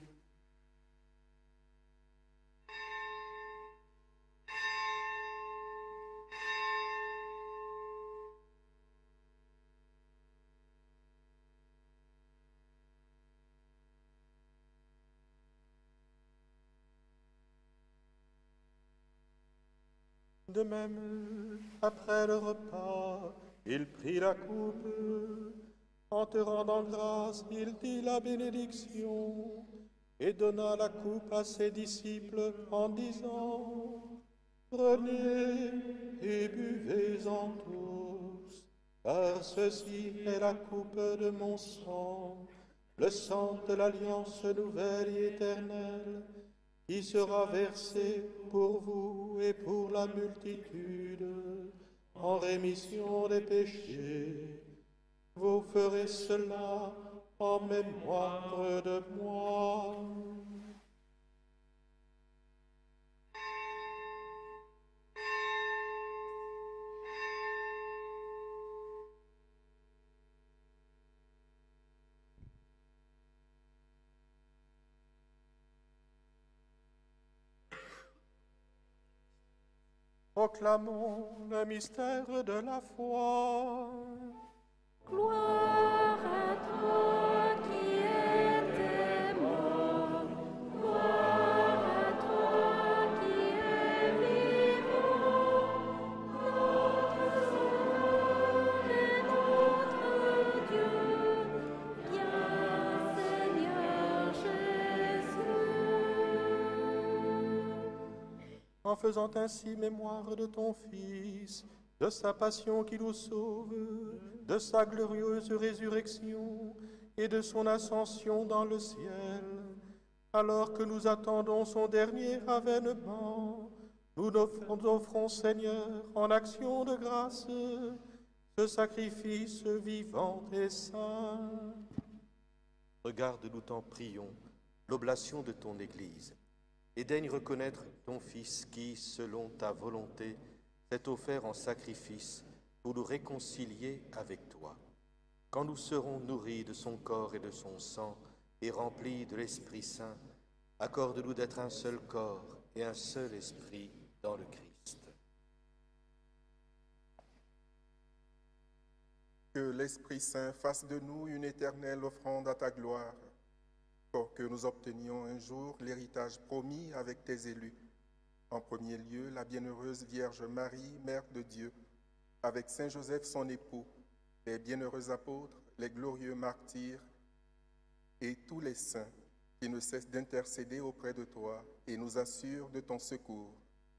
De même, après le repas, il prit la coupe. En te rendant grâce, il dit la bénédiction et donna la coupe à ses disciples en disant, prenez et buvez-en tous, car ceci est la coupe de mon sang, le sang de l'alliance nouvelle et éternelle, qui sera versé pour vous et pour la multitude en rémission des péchés. Vous ferez cela en mémoire de moi. Proclamons le mystère de la foi. Gloire à toi qui étais mort, gloire à toi qui es vivant, notre Sauveur et notre Dieu, viens Seigneur Jésus. En faisant ainsi mémoire de ton Fils, de sa passion qui nous sauve, de sa glorieuse résurrection et de son ascension dans le ciel, alors que nous attendons son dernier avènement, nous nous offrons, Seigneur, en action de grâce, ce sacrifice vivant et saint. Regarde, nous t'en prions, l'oblation de ton Église, et daigne reconnaître ton Fils qui, selon ta volonté, s'est offert en sacrifice pour nous réconcilier avec toi. Quand nous serons nourris de son corps et de son sang et remplis de l'Esprit Saint, accorde-nous d'être un seul corps et un seul esprit dans le Christ. Que l'Esprit Saint fasse de nous une éternelle offrande à ta gloire, pour que nous obtenions un jour l'héritage promis avec tes élus. En premier lieu, la bienheureuse Vierge Marie, Mère de Dieu, avec Saint Joseph son époux, les bienheureux apôtres, les glorieux martyrs et tous les saints qui ne cessent d'intercéder auprès de toi et nous assurent de ton secours.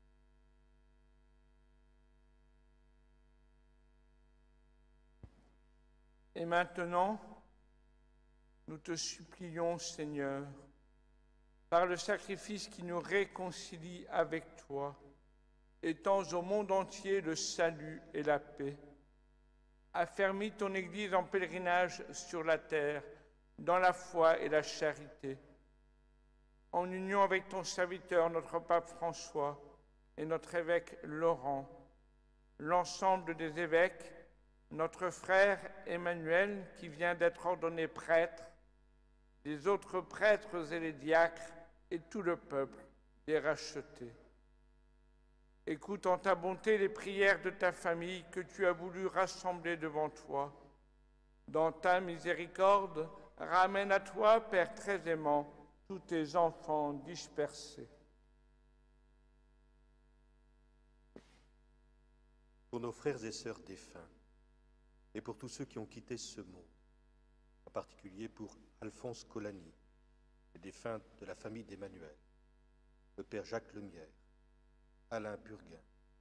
Et maintenant, nous te supplions, Seigneur, par le sacrifice qui nous réconcilie avec toi, étends au monde entier le salut et la paix. Affermis ton Église en pèlerinage sur la terre, dans la foi et la charité. En union avec ton serviteur, notre pape François, et notre évêque Laurent, l'ensemble des évêques, notre frère Emmanuel, qui vient d'être ordonné prêtre, les autres prêtres et les diacres, et tout le peuple des rachetés. Écoute en ta bonté les prières de ta famille que tu as voulu rassembler devant toi. Dans ta miséricorde, ramène à toi, Père très aimant, tous tes enfants dispersés. Pour nos frères et sœurs défunts, et pour tous ceux qui ont quitté ce monde, en particulier pour Alphonse Colani, les défunts de la famille d'Emmanuel, le père Jacques Lemierre, Alain Burguin.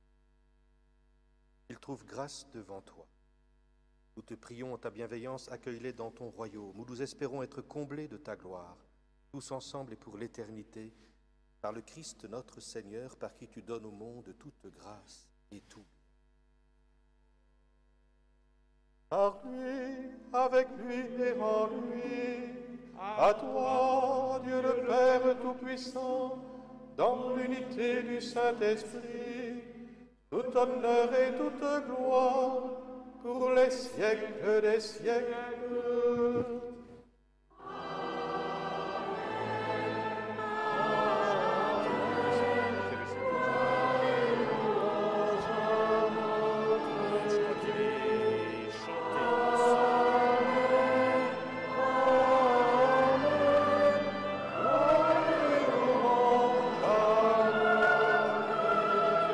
Ils trouvent grâce devant toi. Nous te prions en ta bienveillance, accueille-les dans ton royaume, où nous espérons être comblés de ta gloire, tous ensemble et pour l'éternité, par le Christ notre Seigneur, par qui tu donnes au monde toute grâce et tout. Par lui, avec lui et en lui, à toi, Dieu le Père Tout-Puissant, dans l'unité du Saint-Esprit, tout honneur et toute gloire, pour les siècles des siècles.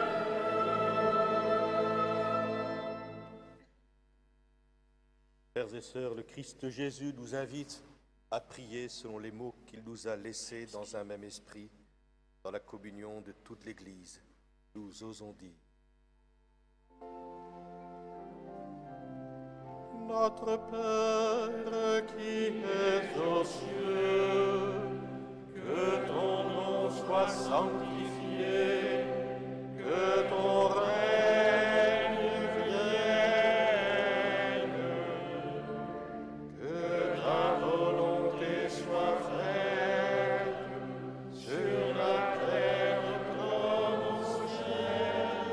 Frères et sœurs, le Christ Jésus nous invite à prier selon les mots qu'il nous a laissés dans un même esprit, dans la communion de toute l'Église. Nous osons dire. Notre Père qui es aux cieux, que ton nom soit sanctifié, que ton règne vienne, que ta volonté soit faite sur la terre comme au ciel.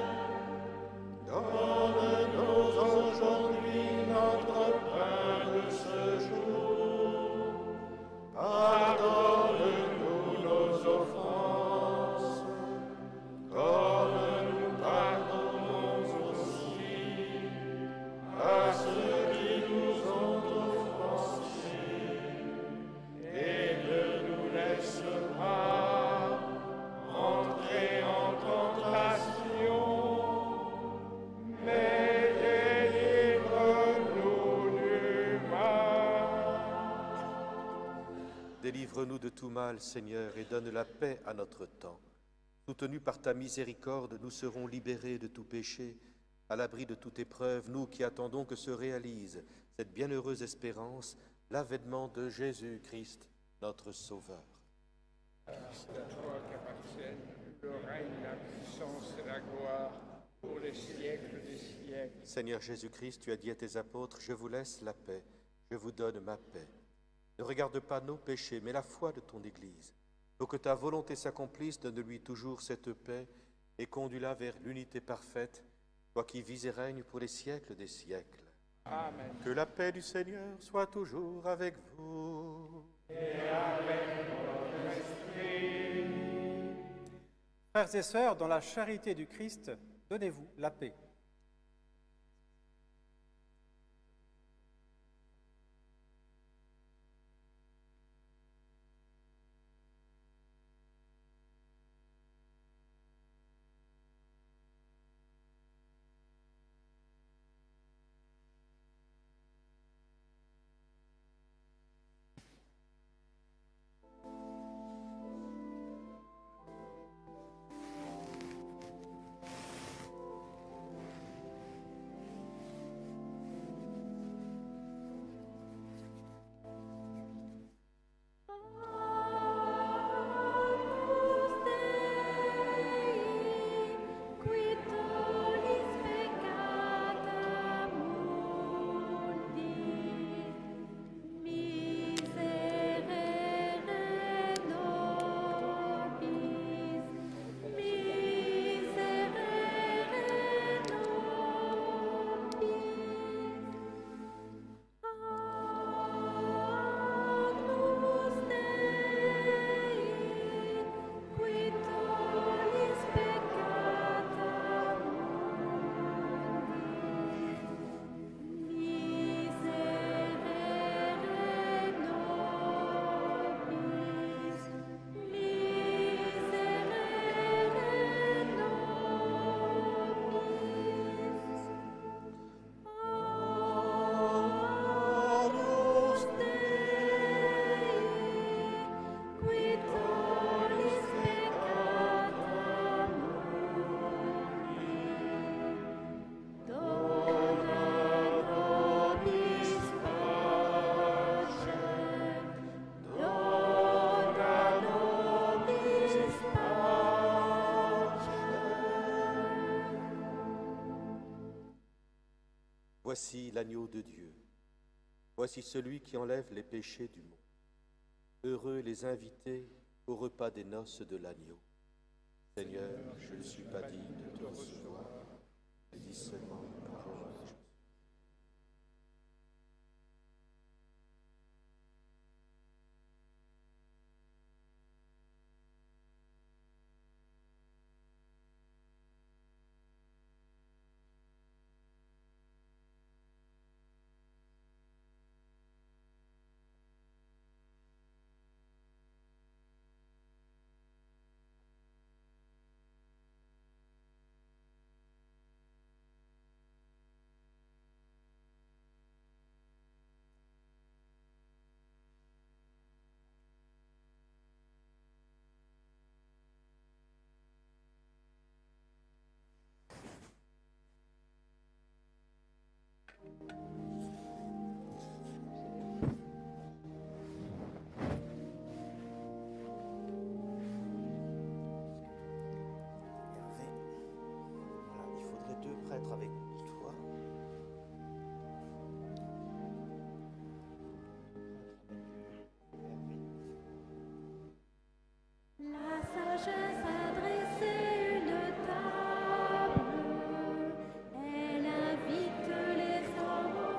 Donne-nous aujourd'hui notre pain de ce jour. Pardonne-nous nos offenses, comme nous pardonnons aussi à ceux qui nous ont offensés. Et ne nous laisse pas entrer en tentation, mais délivre-nous du mal. Délivre-nous de tout mal, Seigneur, et donne la paix à notre temps. Soutenus par ta miséricorde, nous serons libérés de tout péché, à l'abri de toute épreuve, nous qui attendons que se réalise cette bienheureuse espérance, l'avènement de Jésus-Christ, notre Sauveur. C'est à toi qu'appartiennent le règne, la puissance et la gloire pour les siècles des siècles. Seigneur Jésus-Christ, tu as dit à tes apôtres, je vous laisse la paix, je vous donne ma paix. Ne regarde pas nos péchés, mais la foi de ton Église. Pour que ta volonté s'accomplisse, donne-lui toujours cette paix et conduis-la vers l'unité parfaite, toi qui vis et règnes pour les siècles des siècles. Amen. Que la paix du Seigneur soit toujours avec vous. Et avec votre esprit. Frères et sœurs, dans la charité du Christ, donnez-vous la paix. Voici l'agneau de Dieu. Voici celui qui enlève les péchés du monde. Heureux les invités au repas des noces de l'agneau. Seigneur, je ne suis pas digne de te recevoir, mais dis seulement une parole. Voilà, il faudrait deux prêtres avec toi. La sagesse a dressé une table, elle invite les hommes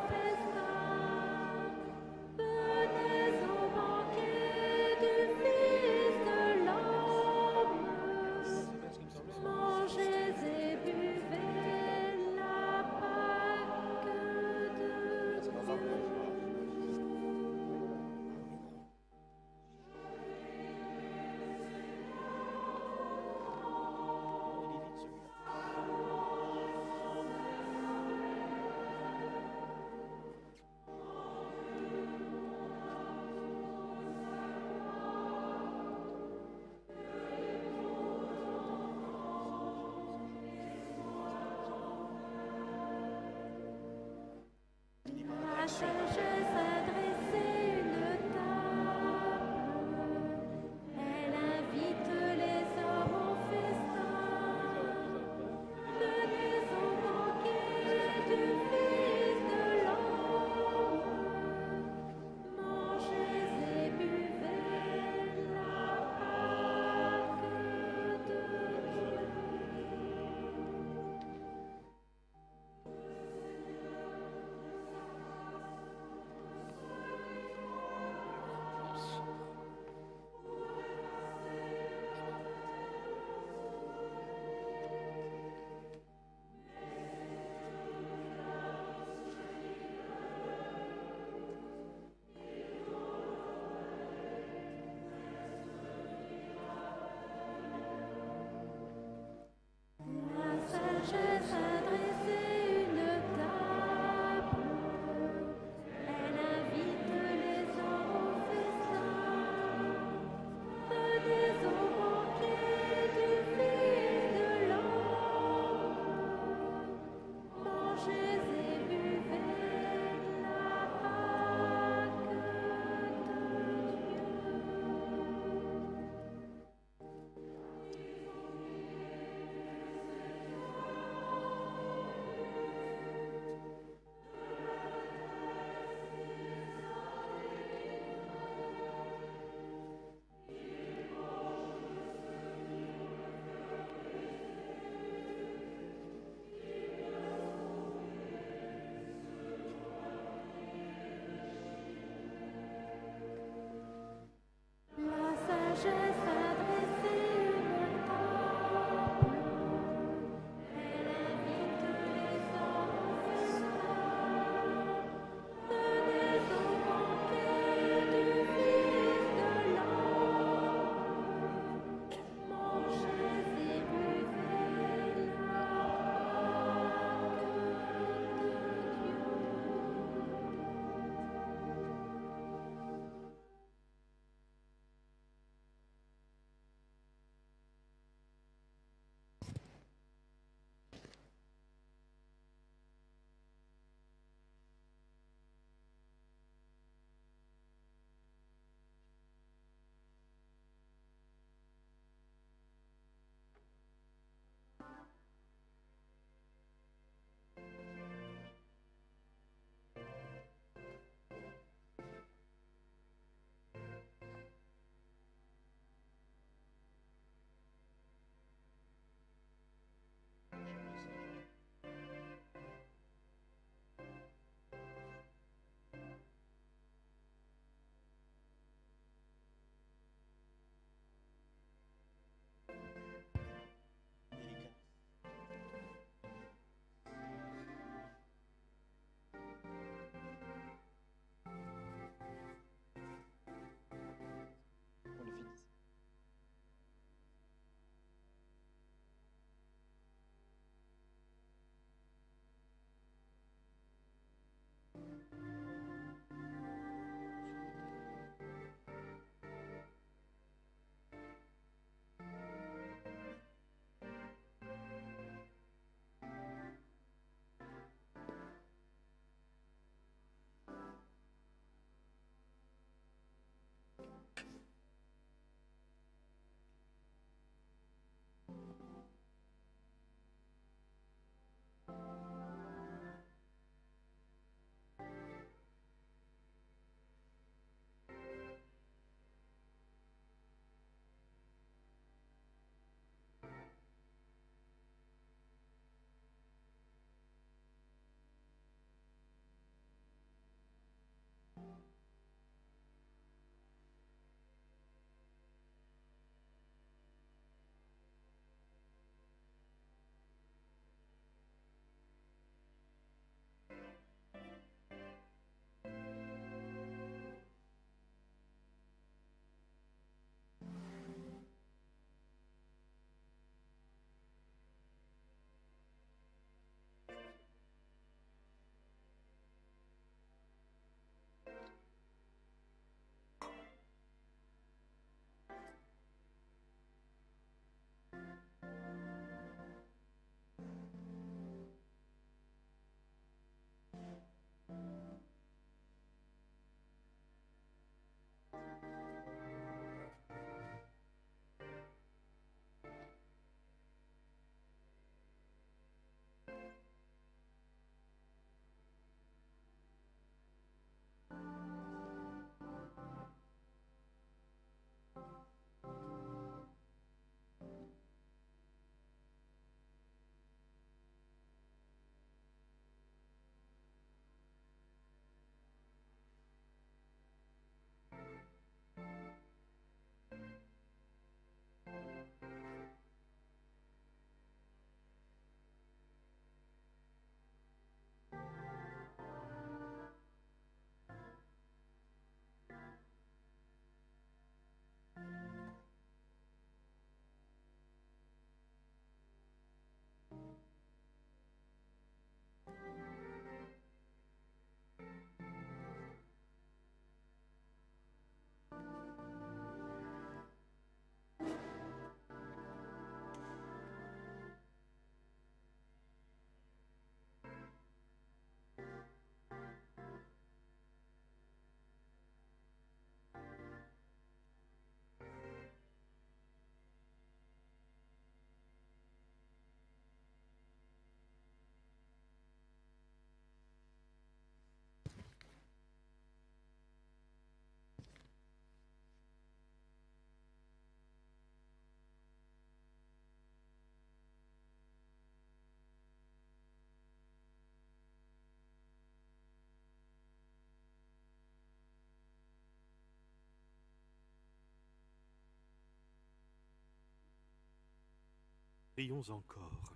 Prions encore.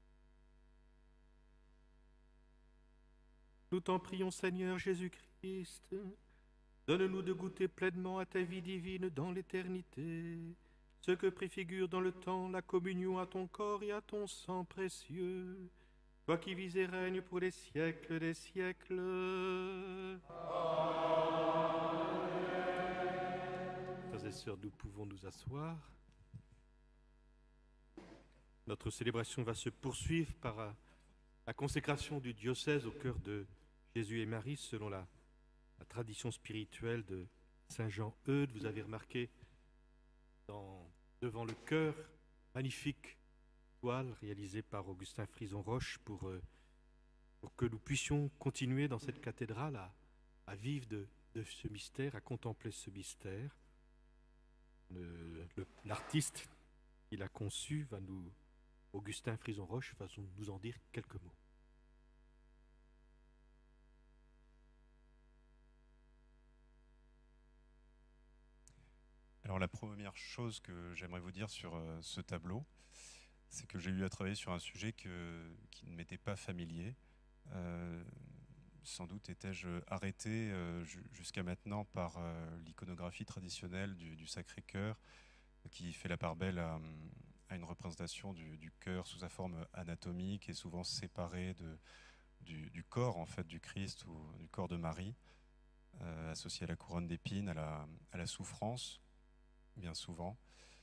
Nous t'en prions, Seigneur Jésus-Christ, donne-nous de goûter pleinement à ta vie divine dans l'éternité, ce que préfigure dans le temps la communion à ton corps et à ton sang précieux, toi qui vis et règnes pour les siècles des siècles. Amen. Frères et sœurs, nous pouvons nous asseoir. Notre célébration va se poursuivre par la consécration du diocèse au cœur de Jésus et Marie selon la, la tradition spirituelle de Saint Jean-Eudes. Vous avez remarqué dans, devant le chœur magnifique toile réalisée par Augustin Frison-Roche pour, euh, pour que nous puissions continuer dans cette cathédrale à, à vivre de, de ce mystère, à contempler ce mystère. Le, le, l'artiste qui l'a conçu va nous Augustin Frison-Roche va nous en dire quelques mots. Alors la première chose que j'aimerais vous dire sur euh, ce tableau, c'est que j'ai eu à travailler sur un sujet que, qui ne m'était pas familier. Euh, sans doute étais-je arrêté euh, jusqu'à maintenant par euh, l'iconographie traditionnelle du, du Sacré-Cœur, qui fait la part belle à, à une représentation du, du cœur sous sa forme anatomique et souvent séparée de, du, du corps en fait du Christ ou du corps de Marie, euh, associé à la couronne d'épines, à la, à la souffrance, bien souvent.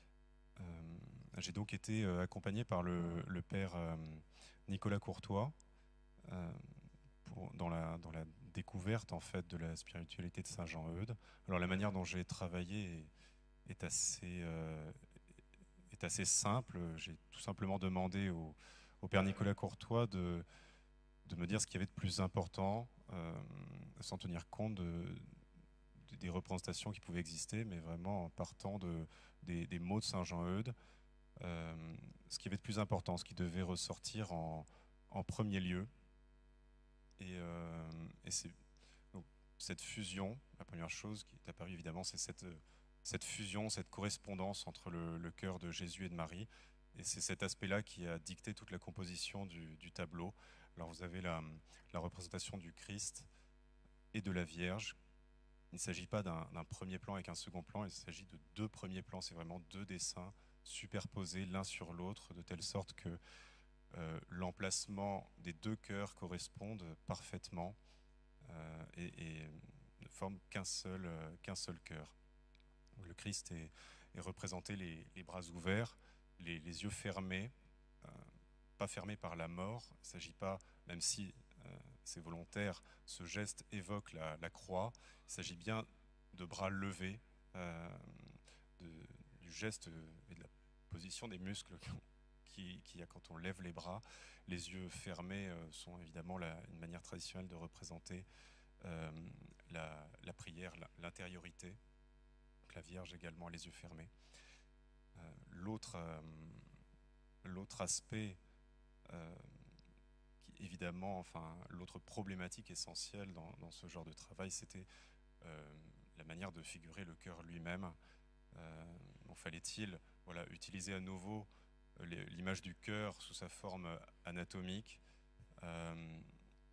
Euh, j'ai donc été euh, accompagné par le, le père euh, Nicolas Courtois euh, pour, dans, la, dans la découverte en fait de la spiritualité de Saint Jean-Eudes. Alors la manière dont j'ai travaillé est, est assez euh, est assez simple. J'ai tout simplement demandé au, au père Nicolas Courtois de, de me dire ce qu'il y avait de plus important, euh, sans tenir compte de, de, des représentations qui pouvaient exister, mais vraiment en partant de, des, des mots de Saint Jean-Eudes, euh, ce qui avait de plus important, ce qui devait ressortir en, en premier lieu. Et, euh, et c'est donc, cette fusion, la première chose qui est apparue évidemment, c'est cette... cette fusion, cette correspondance entre le, le cœur de Jésus et de Marie. Et c'est cet aspect-là qui a dicté toute la composition du, du tableau. Alors vous avez la, la représentation du Christ et de la Vierge. Il ne s'agit pas d'un, d'un premier plan avec un second plan, il s'agit de deux premiers plans. C'est vraiment deux dessins superposés l'un sur l'autre, de telle sorte que euh, l'emplacement des deux cœurs correspondent parfaitement euh, et, et ne forment qu'un seul, euh, qu'un seul cœur. Le Christ est, est représenté les, les bras ouverts, les, les yeux fermés, euh, pas fermés par la mort. Il ne s'agit pas, même si euh, c'est volontaire, ce geste évoque la, la croix, il s'agit bien de bras levés, euh, de, du geste et de la position des muscles qu'il qui y a quand on lève les bras. Les yeux fermés euh, sont évidemment la, une manière traditionnelle de représenter euh, la, la prière, la, l'intériorité. La Vierge également a les yeux fermés. Euh, l'autre, euh, l'autre aspect, euh, qui évidemment, enfin, l'autre problématique essentielle dans, dans ce genre de travail, c'était euh, la manière de figurer le cœur lui-même. Euh, bon, fallait-il, voilà, utiliser à nouveau euh, les, l'image du cœur sous sa forme anatomique. Euh,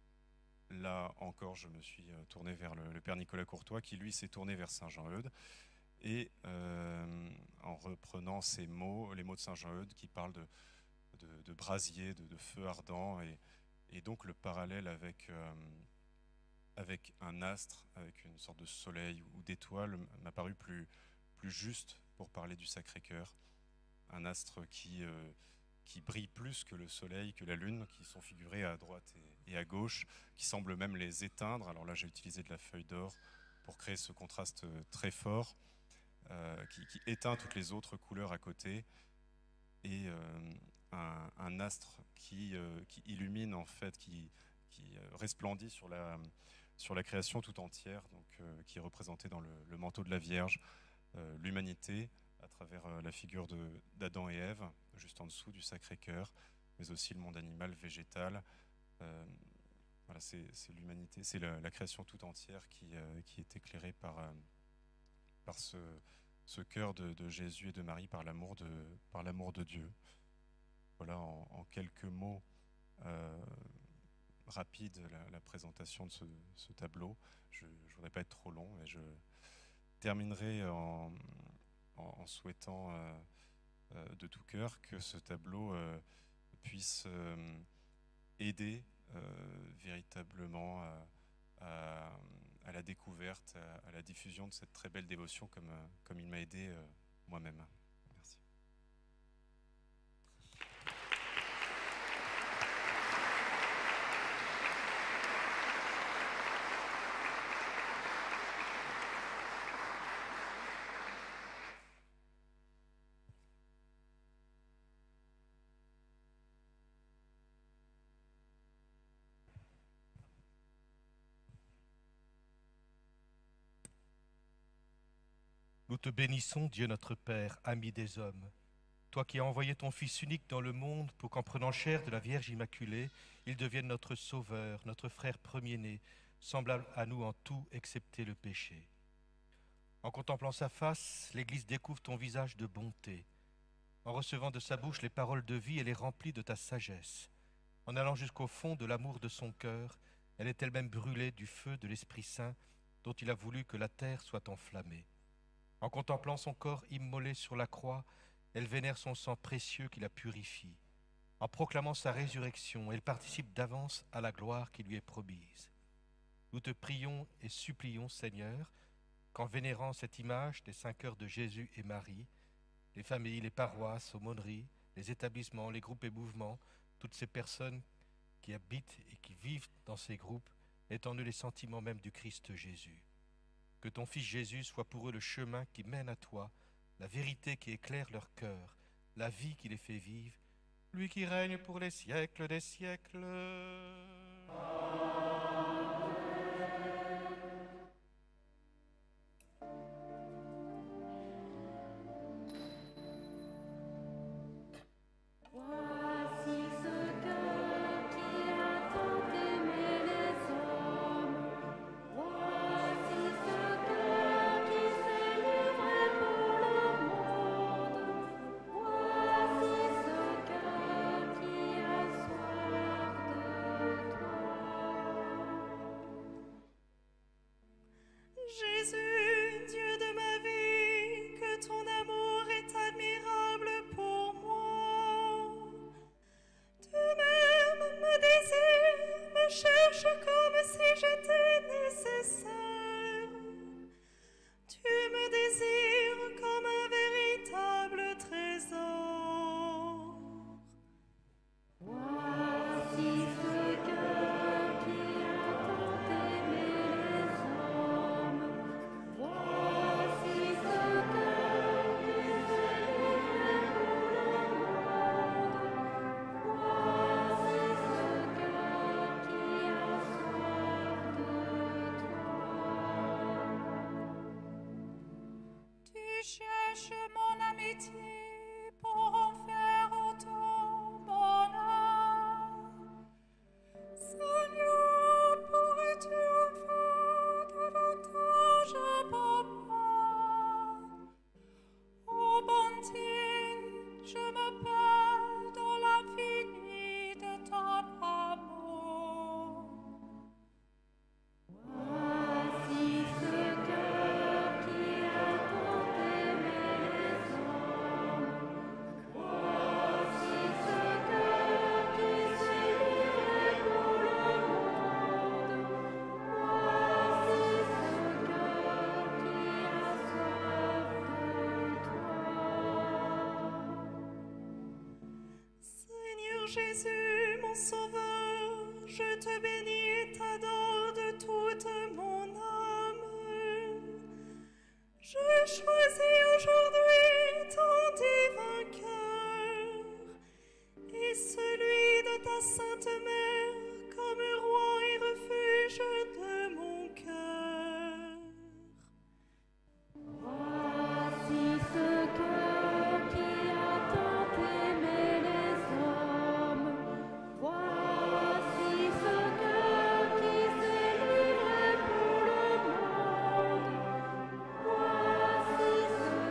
là encore, je me suis tourné vers le, le père Nicolas Courtois, qui lui s'est tourné vers Saint Jean-Eudes. Et euh, en reprenant ces mots, les mots de Saint Jean-Eudes qui parlent de, de, de brasier, de, de feu ardent, et, et donc le parallèle avec, euh, avec un astre, avec une sorte de soleil ou d'étoile m'a paru plus, plus juste pour parler du Sacré-Cœur. Un astre qui, euh, qui brille plus que le soleil, que la lune, qui sont figurés à droite et, et à gauche, qui semblent même les éteindre. Alors là, j'ai utilisé de la feuille d'or pour créer ce contraste très fort. Euh, qui, qui éteint toutes les autres couleurs à côté, et euh, un, un astre qui, euh, qui illumine en fait, qui, qui resplendit sur la, sur la création tout entière, donc, euh, qui est représentée dans le, le manteau de la Vierge, euh, l'humanité à travers euh, la figure de, d'Adam et Ève, juste en dessous du Sacré-Cœur, mais aussi le monde animal, végétal. Euh, voilà, c'est, c'est l'humanité, c'est la, la création tout entière qui, euh, qui est éclairée par... Euh, par ce, ce cœur de, de Jésus et de Marie, par l'amour de, par l'amour de Dieu. voilà, en, en quelques mots euh, rapides la, la présentation de ce, ce tableau. Je ne voudrais pas être trop long, mais je terminerai en, en, en souhaitant euh, euh, de tout cœur que ce tableau euh, puisse euh, aider euh, véritablement à, à, à la découverte, à, à la diffusion de cette très belle dévotion comme, comme il m'a aidé euh, moi-même. Merci. Nous te bénissons, Dieu notre Père, ami des hommes. Toi qui as envoyé ton Fils unique dans le monde pour qu'en prenant chair de la Vierge Immaculée, il devienne notre Sauveur, notre frère premier-né, semblable à nous en tout excepté le péché. En contemplant sa face, l'Église découvre ton visage de bonté. En recevant de sa bouche les paroles de vie, elle est remplie de ta sagesse. En allant jusqu'au fond de l'amour de son cœur, elle est elle-même brûlée du feu de l'Esprit Saint dont il a voulu que la terre soit enflammée. En contemplant son corps immolé sur la croix, elle vénère son sang précieux qui la purifie. En proclamant sa résurrection, elle participe d'avance à la gloire qui lui est promise. Nous te prions et supplions, Seigneur, qu'en vénérant cette image des cinq heures de Jésus et Marie, les familles, les paroisses, aumôneries, les établissements, les groupes et mouvements, toutes ces personnes qui habitent et qui vivent dans ces groupes, aient en eux les sentiments même du Christ Jésus. Que ton Fils Jésus soit pour eux le chemin qui mène à toi, la vérité qui éclaire leur cœur, la vie qui les fait vivre, lui qui règne pour les siècles des siècles. Jésus, mon Sauveur, je te bénis et t'adore de toute mon âme. Je choisis aujourd'hui ton divin cœur et celui de ta Sainte Mère comme roi et refuge de mon cœur. Voici ce cœur qui a tant aimé les hommes. Voici ce cœur qui s'est livré pour le monde. Voici ce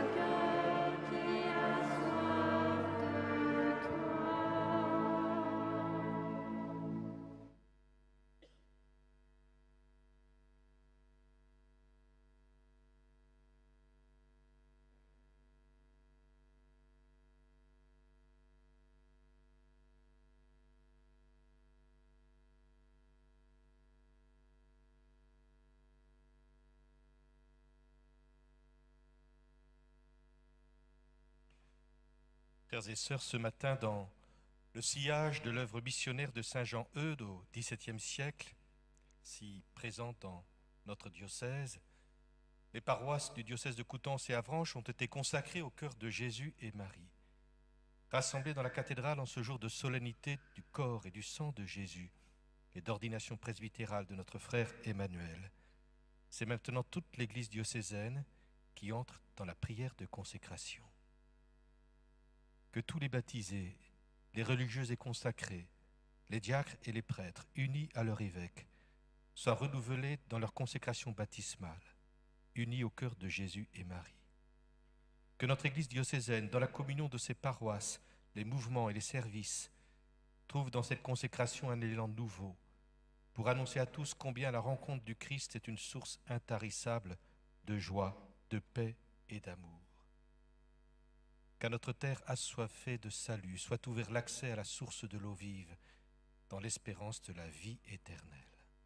Frères et sœurs, ce matin, dans le sillage de l'œuvre missionnaire de Saint Jean Eudes au dix-septième siècle, si présente dans notre diocèse, les paroisses du diocèse de Coutances et Avranches ont été consacrées au cœur de Jésus et Marie. Rassemblés dans la cathédrale en ce jour de solennité du corps et du sang de Jésus et d'ordination presbytérale de notre frère Emmanuel, c'est maintenant toute l'Église diocésaine qui entre dans la prière de consécration. Que tous les baptisés, les religieux et consacrés, les diacres et les prêtres, unis à leur évêque, soient renouvelés dans leur consécration baptismale, unis au cœur de Jésus et Marie. Que notre Église diocésaine, dans la communion de ses paroisses, les mouvements et les services, trouve dans cette consécration un élan nouveau pour annoncer à tous combien la rencontre du Christ est une source intarissable de joie, de paix et d'amour. Qu'à notre terre assoiffée de salut soit ouvert l'accès à la source de l'eau vive, dans l'espérance de la vie éternelle.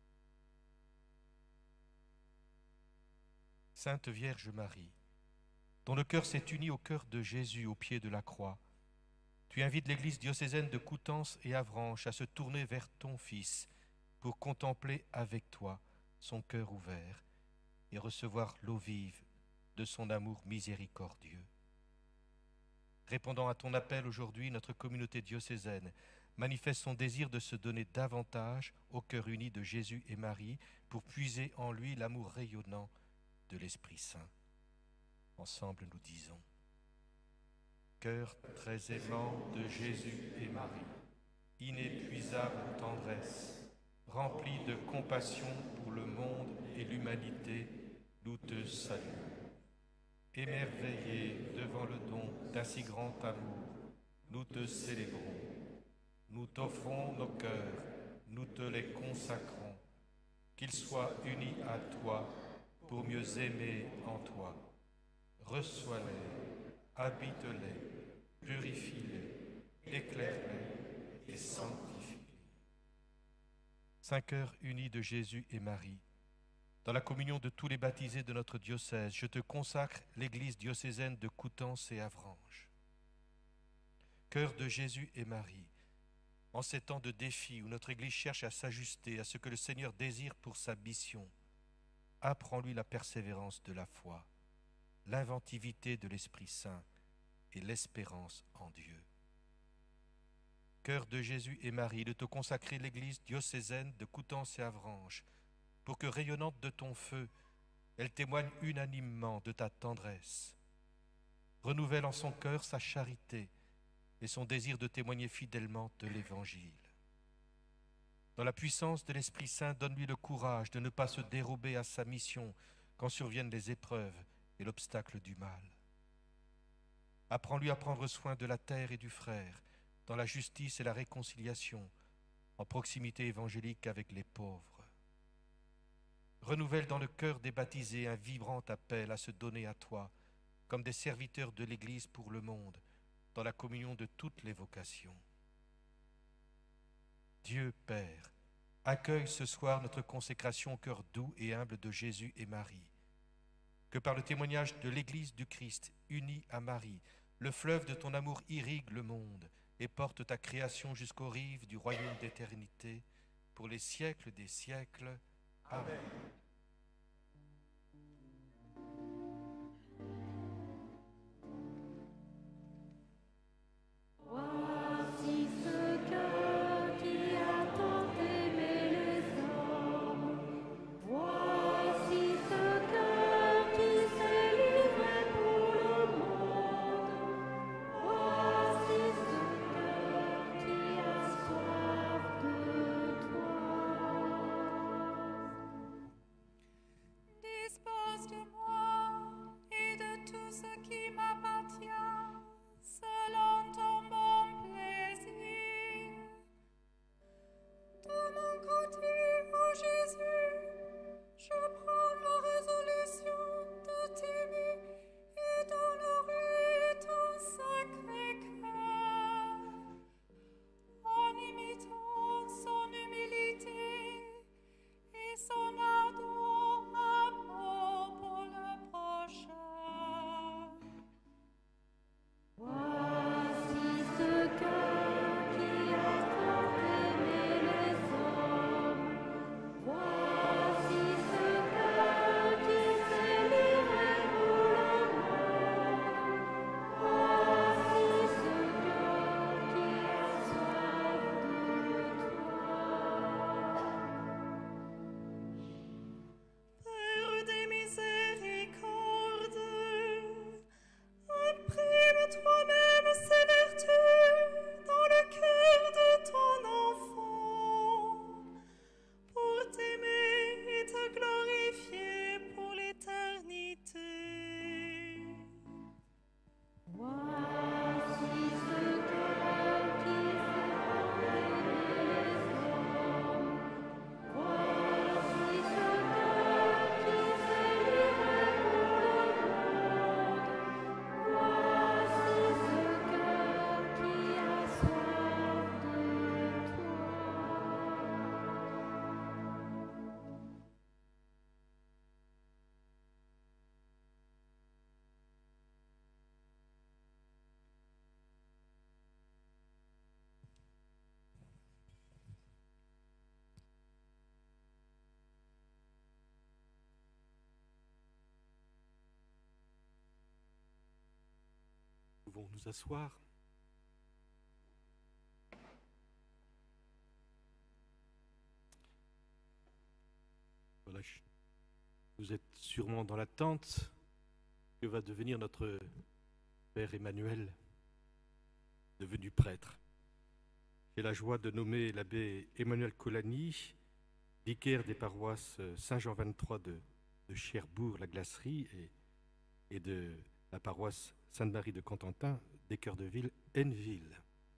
Sainte Vierge Marie, dont le cœur s'est uni au cœur de Jésus au pied de la croix, tu invites l'Église diocésaine de Coutances et Avranches à se tourner vers ton Fils pour contempler avec toi son cœur ouvert et recevoir l'eau vive de son amour miséricordieux. Répondant à ton appel aujourd'hui, notre communauté diocésaine manifeste son désir de se donner davantage au cœur uni de Jésus et Marie pour puiser en lui l'amour rayonnant de l'Esprit Saint. Ensemble, nous disons: Cœur très aimant de Jésus et Marie, inépuisable tendresse, rempli de compassion pour le monde et l'humanité, nous te saluons. Émerveillés devant le don d'un si grand amour, nous te célébrons. Nous t'offrons nos cœurs, nous te les consacrons, qu'ils soient unis à toi pour mieux aimer en toi. Reçois-les, habite-les, purifie-les, éclaire-les et sanctifie-les. Saint cœur uni de Jésus et Marie, dans la communion de tous les baptisés de notre diocèse, je te consacre l'Église diocésaine de Coutances et Avranches. Cœur de Jésus et Marie, en ces temps de défi où notre Église cherche à s'ajuster à ce que le Seigneur désire pour sa mission, apprends-lui la persévérance de la foi, l'inventivité de l'Esprit Saint et l'espérance en Dieu. Cœur de Jésus et Marie, de te consacrer l'Église diocésaine de Coutances et Avranches, pour que, rayonnante de ton feu, elle témoigne unanimement de ta tendresse. Renouvelle en son cœur sa charité et son désir de témoigner fidèlement de l'Évangile. Dans la puissance de l'Esprit Saint, donne-lui le courage de ne pas se dérober à sa mission quand surviennent les épreuves et l'obstacle du mal. Apprends-lui à prendre soin de la terre et du frère, dans la justice et la réconciliation, en proximité évangélique avec les pauvres. Renouvelle dans le cœur des baptisés un vibrant appel à se donner à toi, comme des serviteurs de l'Église pour le monde, dans la communion de toutes les vocations. Dieu Père, accueille ce soir notre consécration au cœur doux et humble de Jésus et Marie. Que par le témoignage de l'Église du Christ, unie à Marie, le fleuve de ton amour irrigue le monde et porte ta création jusqu'aux rives du royaume d'éternité, pour les siècles des siècles. Amen. Voici ce cœur qui a tant aimé les hommes. Voici ce cœur qui s'est livré pour le monde. Voici ce cœur qui a soif de toi. pouvons nous asseoir. Voilà, vous êtes sûrement dans l'attente que va devenir notre Père Emmanuel, devenu prêtre. J'ai la joie de nommer l'abbé Emmanuel Colani, vicaire des paroisses Saint-Jean vingt-trois de, de Cherbourg-la-Glacerie et, et de la paroisse Sainte-Marie de Contentin des Cœurs de Ville, Henneville.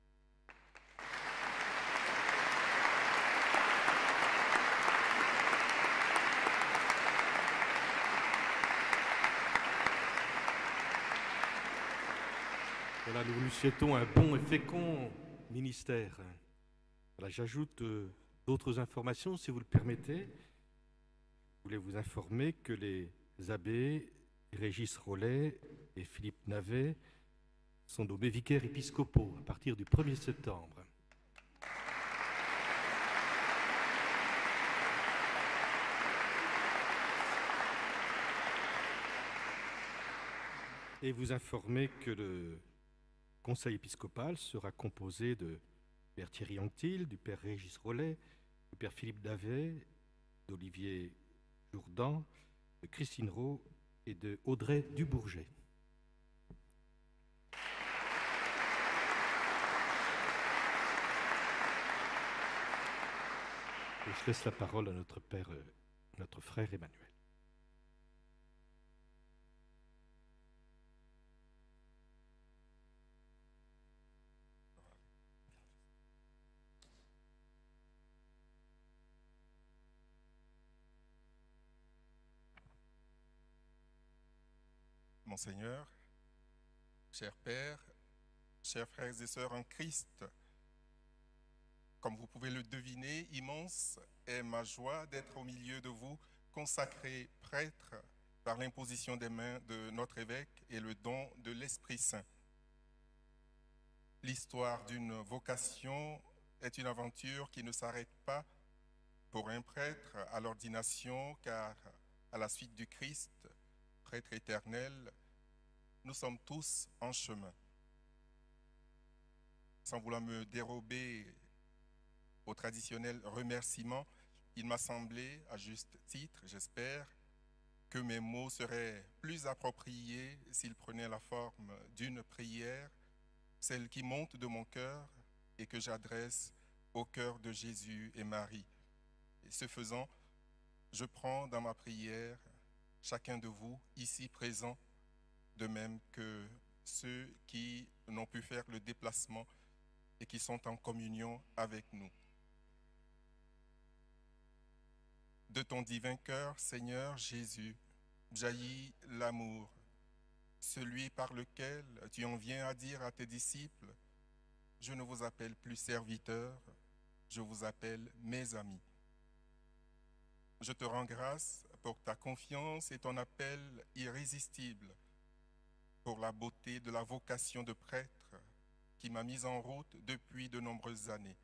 Voilà, nous lui souhaitons un bon et fécond ministère. Voilà, j'ajoute euh, d'autres informations, si vous le permettez. Je voulais vous informer que les abbés Régis Rollet et Philippe Navet sont nommés vicaires épiscopaux à partir du premier septembre. Et vous informer que le conseil épiscopal sera composé de Père Thierry Anctil, du Père Régis Rollet, du Père Philippe Navet, d'Olivier Jourdan, de Christine Rowe et de Audrey Dubourget. Et je laisse la parole à notre Père, euh, notre frère Emmanuel. Monseigneur, chers pères, chers frères et sœurs en Christ, comme vous pouvez le deviner, immense est ma joie d'être au milieu de vous, consacrés prêtres par l'imposition des mains de notre évêque et le don de l'Esprit Saint. L'histoire d'une vocation est une aventure qui ne s'arrête pas pour un prêtre à l'ordination, car à la suite du Christ, prêtre éternel, nous sommes tous en chemin. Sans vouloir me dérober au traditionnel remerciement, il m'a semblé, à juste titre, j'espère, que mes mots seraient plus appropriés s'ils prenaient la forme d'une prière, celle qui monte de mon cœur et que j'adresse au cœur de Jésus et Marie. Et ce faisant, je prends dans ma prière chacun de vous ici présent, de même que ceux qui n'ont pu faire le déplacement et qui sont en communion avec nous. De ton divin cœur, Seigneur Jésus, jaillit l'amour, celui par lequel tu en viens à dire à tes disciples, « Je ne vous appelle plus serviteurs, je vous appelle mes amis. » Je te rends grâce pour ta confiance et ton appel irrésistible, pour la beauté de la vocation de prêtre qui m'a mise en route depuis de nombreuses années.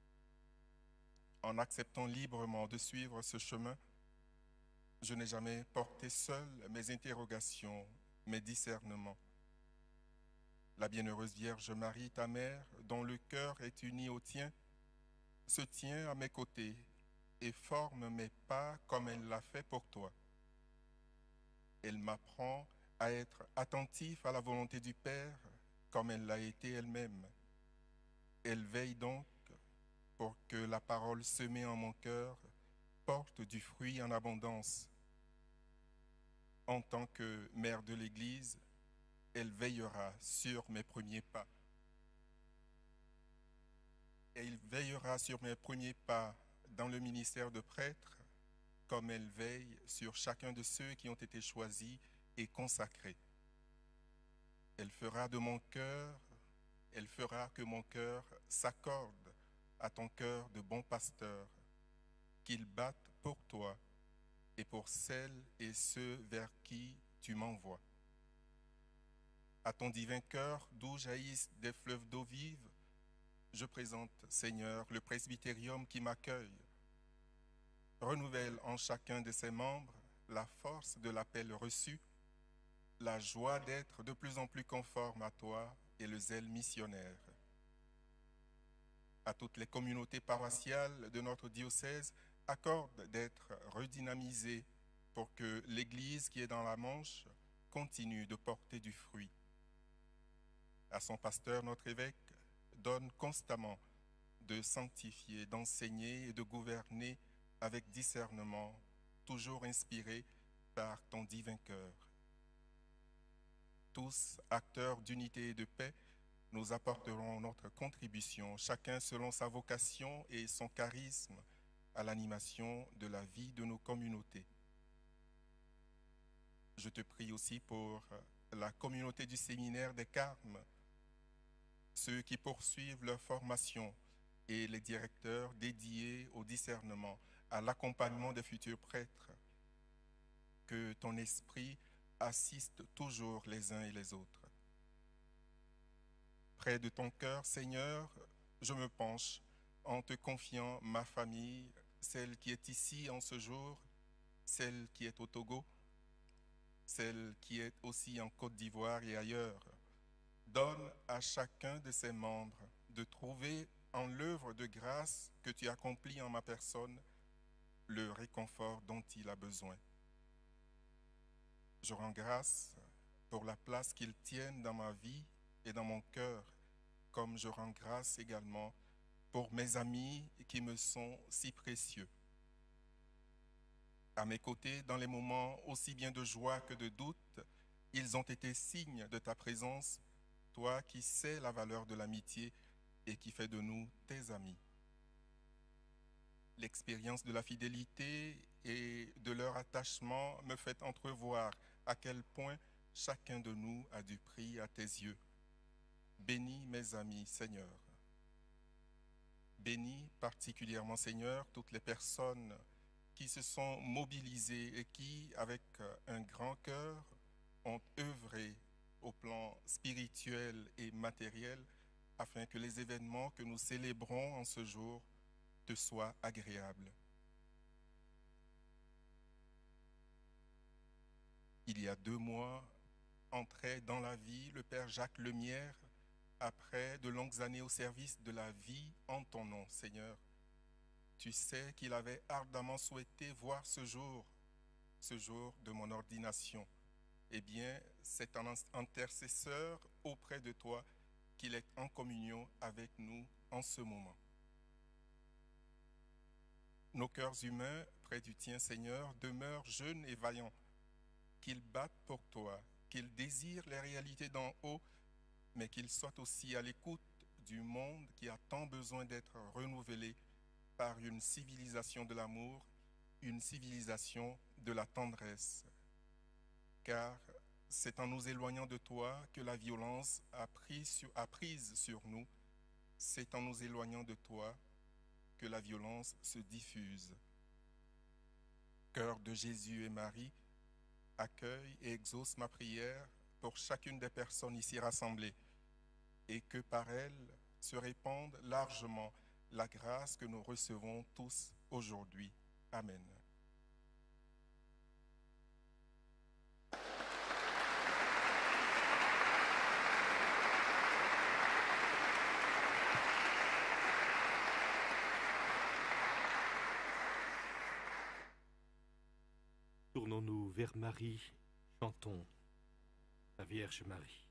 En acceptant librement de suivre ce chemin, je n'ai jamais porté seul mes interrogations, mes discernements. La bienheureuse Vierge Marie, ta mère, dont le cœur est uni au tien, se tient à mes côtés et forme mes pas comme elle l'a fait pour toi. Elle m'apprend à être attentif à la volonté du Père comme elle l'a été elle-même. Elle veille donc pour que la parole semée en mon cœur porte du fruit en abondance. En tant que mère de l'Église, elle veillera sur mes premiers pas. Elle veillera sur mes premiers pas dans le ministère de prêtre, comme elle veille sur chacun de ceux qui ont été choisis et consacrés. Elle fera de mon cœur, elle fera que mon cœur s'accorde à ton cœur de bon pasteur, qu'il batte pour toi et pour celles et ceux vers qui tu m'envoies. À ton divin cœur, d'où jaillissent des fleuves d'eau vive, je présente, Seigneur, le presbytérium qui m'accueille. Renouvelle en chacun de ses membres la force de l'appel reçu la joie d'être de plus en plus conforme à toi et le zèle missionnaire. À toutes les communautés paroissiales de notre diocèse, accorde d'être redynamisées pour que l'Église qui est dans la Manche continue de porter du fruit. À son pasteur, notre évêque, donne constamment de sanctifier, d'enseigner et de gouverner avec discernement, toujours inspiré par ton divin cœur. Tous, acteurs d'unité et de paix, nous apporterons notre contribution, chacun selon sa vocation et son charisme, à l'animation de la vie de nos communautés. Je te prie aussi pour la communauté du séminaire des Carmes, ceux qui poursuivent leur formation et les directeurs dédiés au discernement, à l'accompagnement des futurs prêtres. Que ton esprit assiste toujours les uns et les autres. Près de ton cœur, Seigneur, je me penche en te confiant ma famille, celle qui est ici en ce jour, celle qui est au Togo, celle qui est aussi en Côte d'Ivoire et ailleurs. Donne à chacun de ses membres de trouver en l'œuvre de grâce que tu accomplis en ma personne le réconfort dont il a besoin. Je rends grâce pour la place qu'ils tiennent dans ma vie et dans mon cœur, comme je rends grâce également pour mes amis qui me sont si précieux. À mes côtés, dans les moments aussi bien de joie que de doute, ils ont été signes de ta présence, toi qui sais la valeur de l'amitié et qui fais de nous tes amis. L'expérience de la fidélité et de leur attachement me fait entrevoir à quel point chacun de nous a du prix à tes yeux. Bénis mes amis, Seigneur. Bénis particulièrement, Seigneur, toutes les personnes qui se sont mobilisées et qui, avec un grand cœur, ont œuvré au plan spirituel et matériel afin que les événements que nous célébrons en ce jour te soient agréables. Il y a deux mois, entrait dans la vie le Père Jacques Lemierre après de longues années au service de la vie en ton nom, Seigneur. Tu sais qu'il avait ardemment souhaité voir ce jour, ce jour de mon ordination. Eh bien, c'est un intercesseur auprès de toi qu'il est en communion avec nous en ce moment. Nos cœurs humains, près du tien, Seigneur, demeurent jeunes et vaillants, qu'ils battent pour toi, qu'ils désirent les réalités d'en haut, mais qu'ils soient aussi à l'écoute du monde qui a tant besoin d'être renouvelé par une civilisation de l'amour, une civilisation de la tendresse. Car c'est en nous éloignant de toi que la violence a pris sur, a prise sur nous. C'est en nous éloignant de toi que la violence se diffuse. Cœur de Jésus et Marie, accueille et exauce ma prière pour chacune des personnes ici rassemblées, et que par elles se répande largement la grâce que nous recevons tous aujourd'hui. Amen. Tournons-nous vers Marie, chantons la Vierge Marie.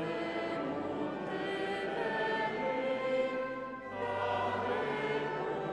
Marie, tu fais monter vers lui.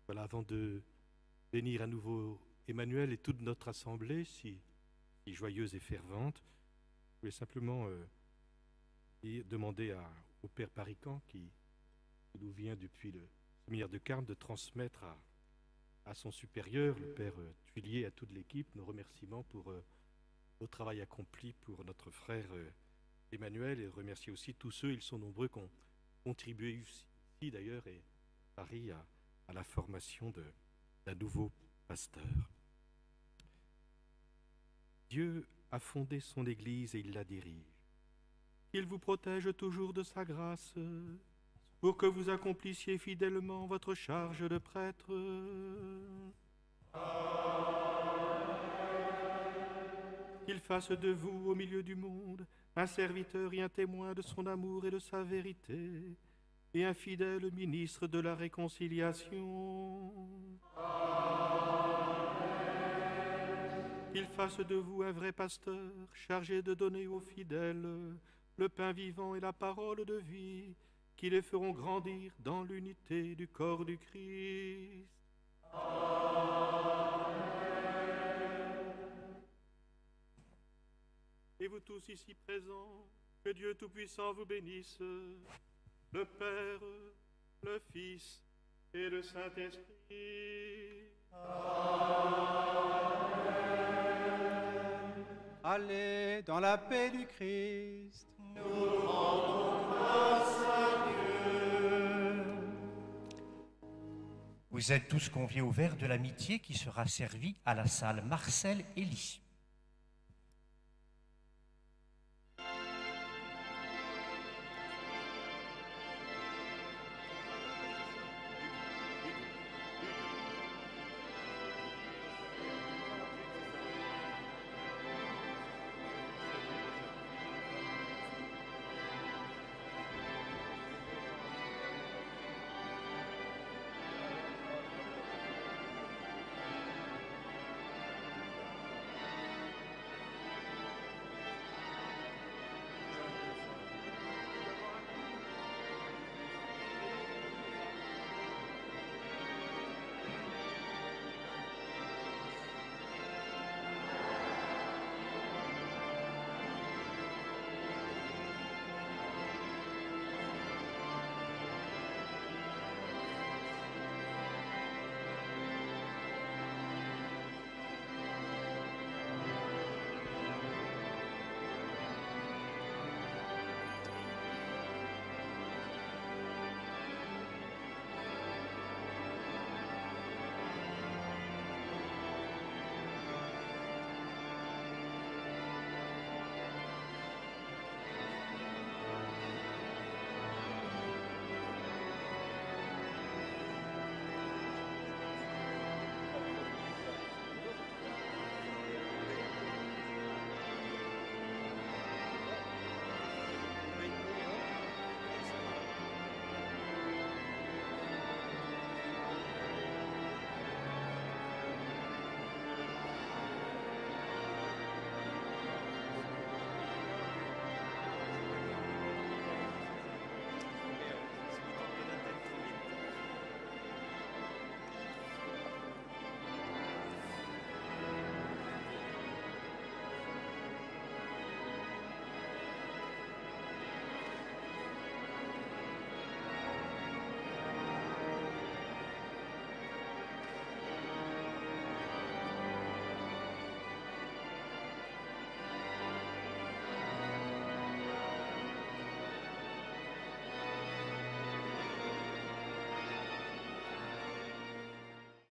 Voilà, avant de bénir à nouveau Emmanuel et toute notre assemblée, si, si joyeuse et fervente, je voulais simplement euh, dire, demander à, au Père Parican, qui, qui nous vient depuis le séminaire de Carmes, de transmettre à, à son supérieur, le Père euh, Tuilier, à toute l'équipe, nos remerciements pour euh, le travail accompli pour notre frère euh, Emmanuel, et remercier aussi tous ceux, ils sont nombreux, qui ont contribué ici d'ailleurs et à Paris à, à la formation d'un nouveau pasteur. Dieu a fondé son Église et il la dirige. Qu'il vous protège toujours de sa grâce, pour que vous accomplissiez fidèlement votre charge de prêtre. Qu'il fasse de vous, au milieu du monde, un serviteur et un témoin de son amour et de sa vérité, et un fidèle ministre de la réconciliation. Qu'il fasse de vous un vrai pasteur, chargé de donner aux fidèles le pain vivant et la parole de vie, qui les feront grandir dans l'unité du corps du Christ. Amen. Et vous tous ici présents, que Dieu Tout-Puissant vous bénisse, le Père, le Fils et le Saint-Esprit. Amen. Allez dans la paix du Christ. Nous rendons grâce à Dieu. Vous êtes tous conviés au verre de l'amitié qui sera servi à la salle Marcel Elie.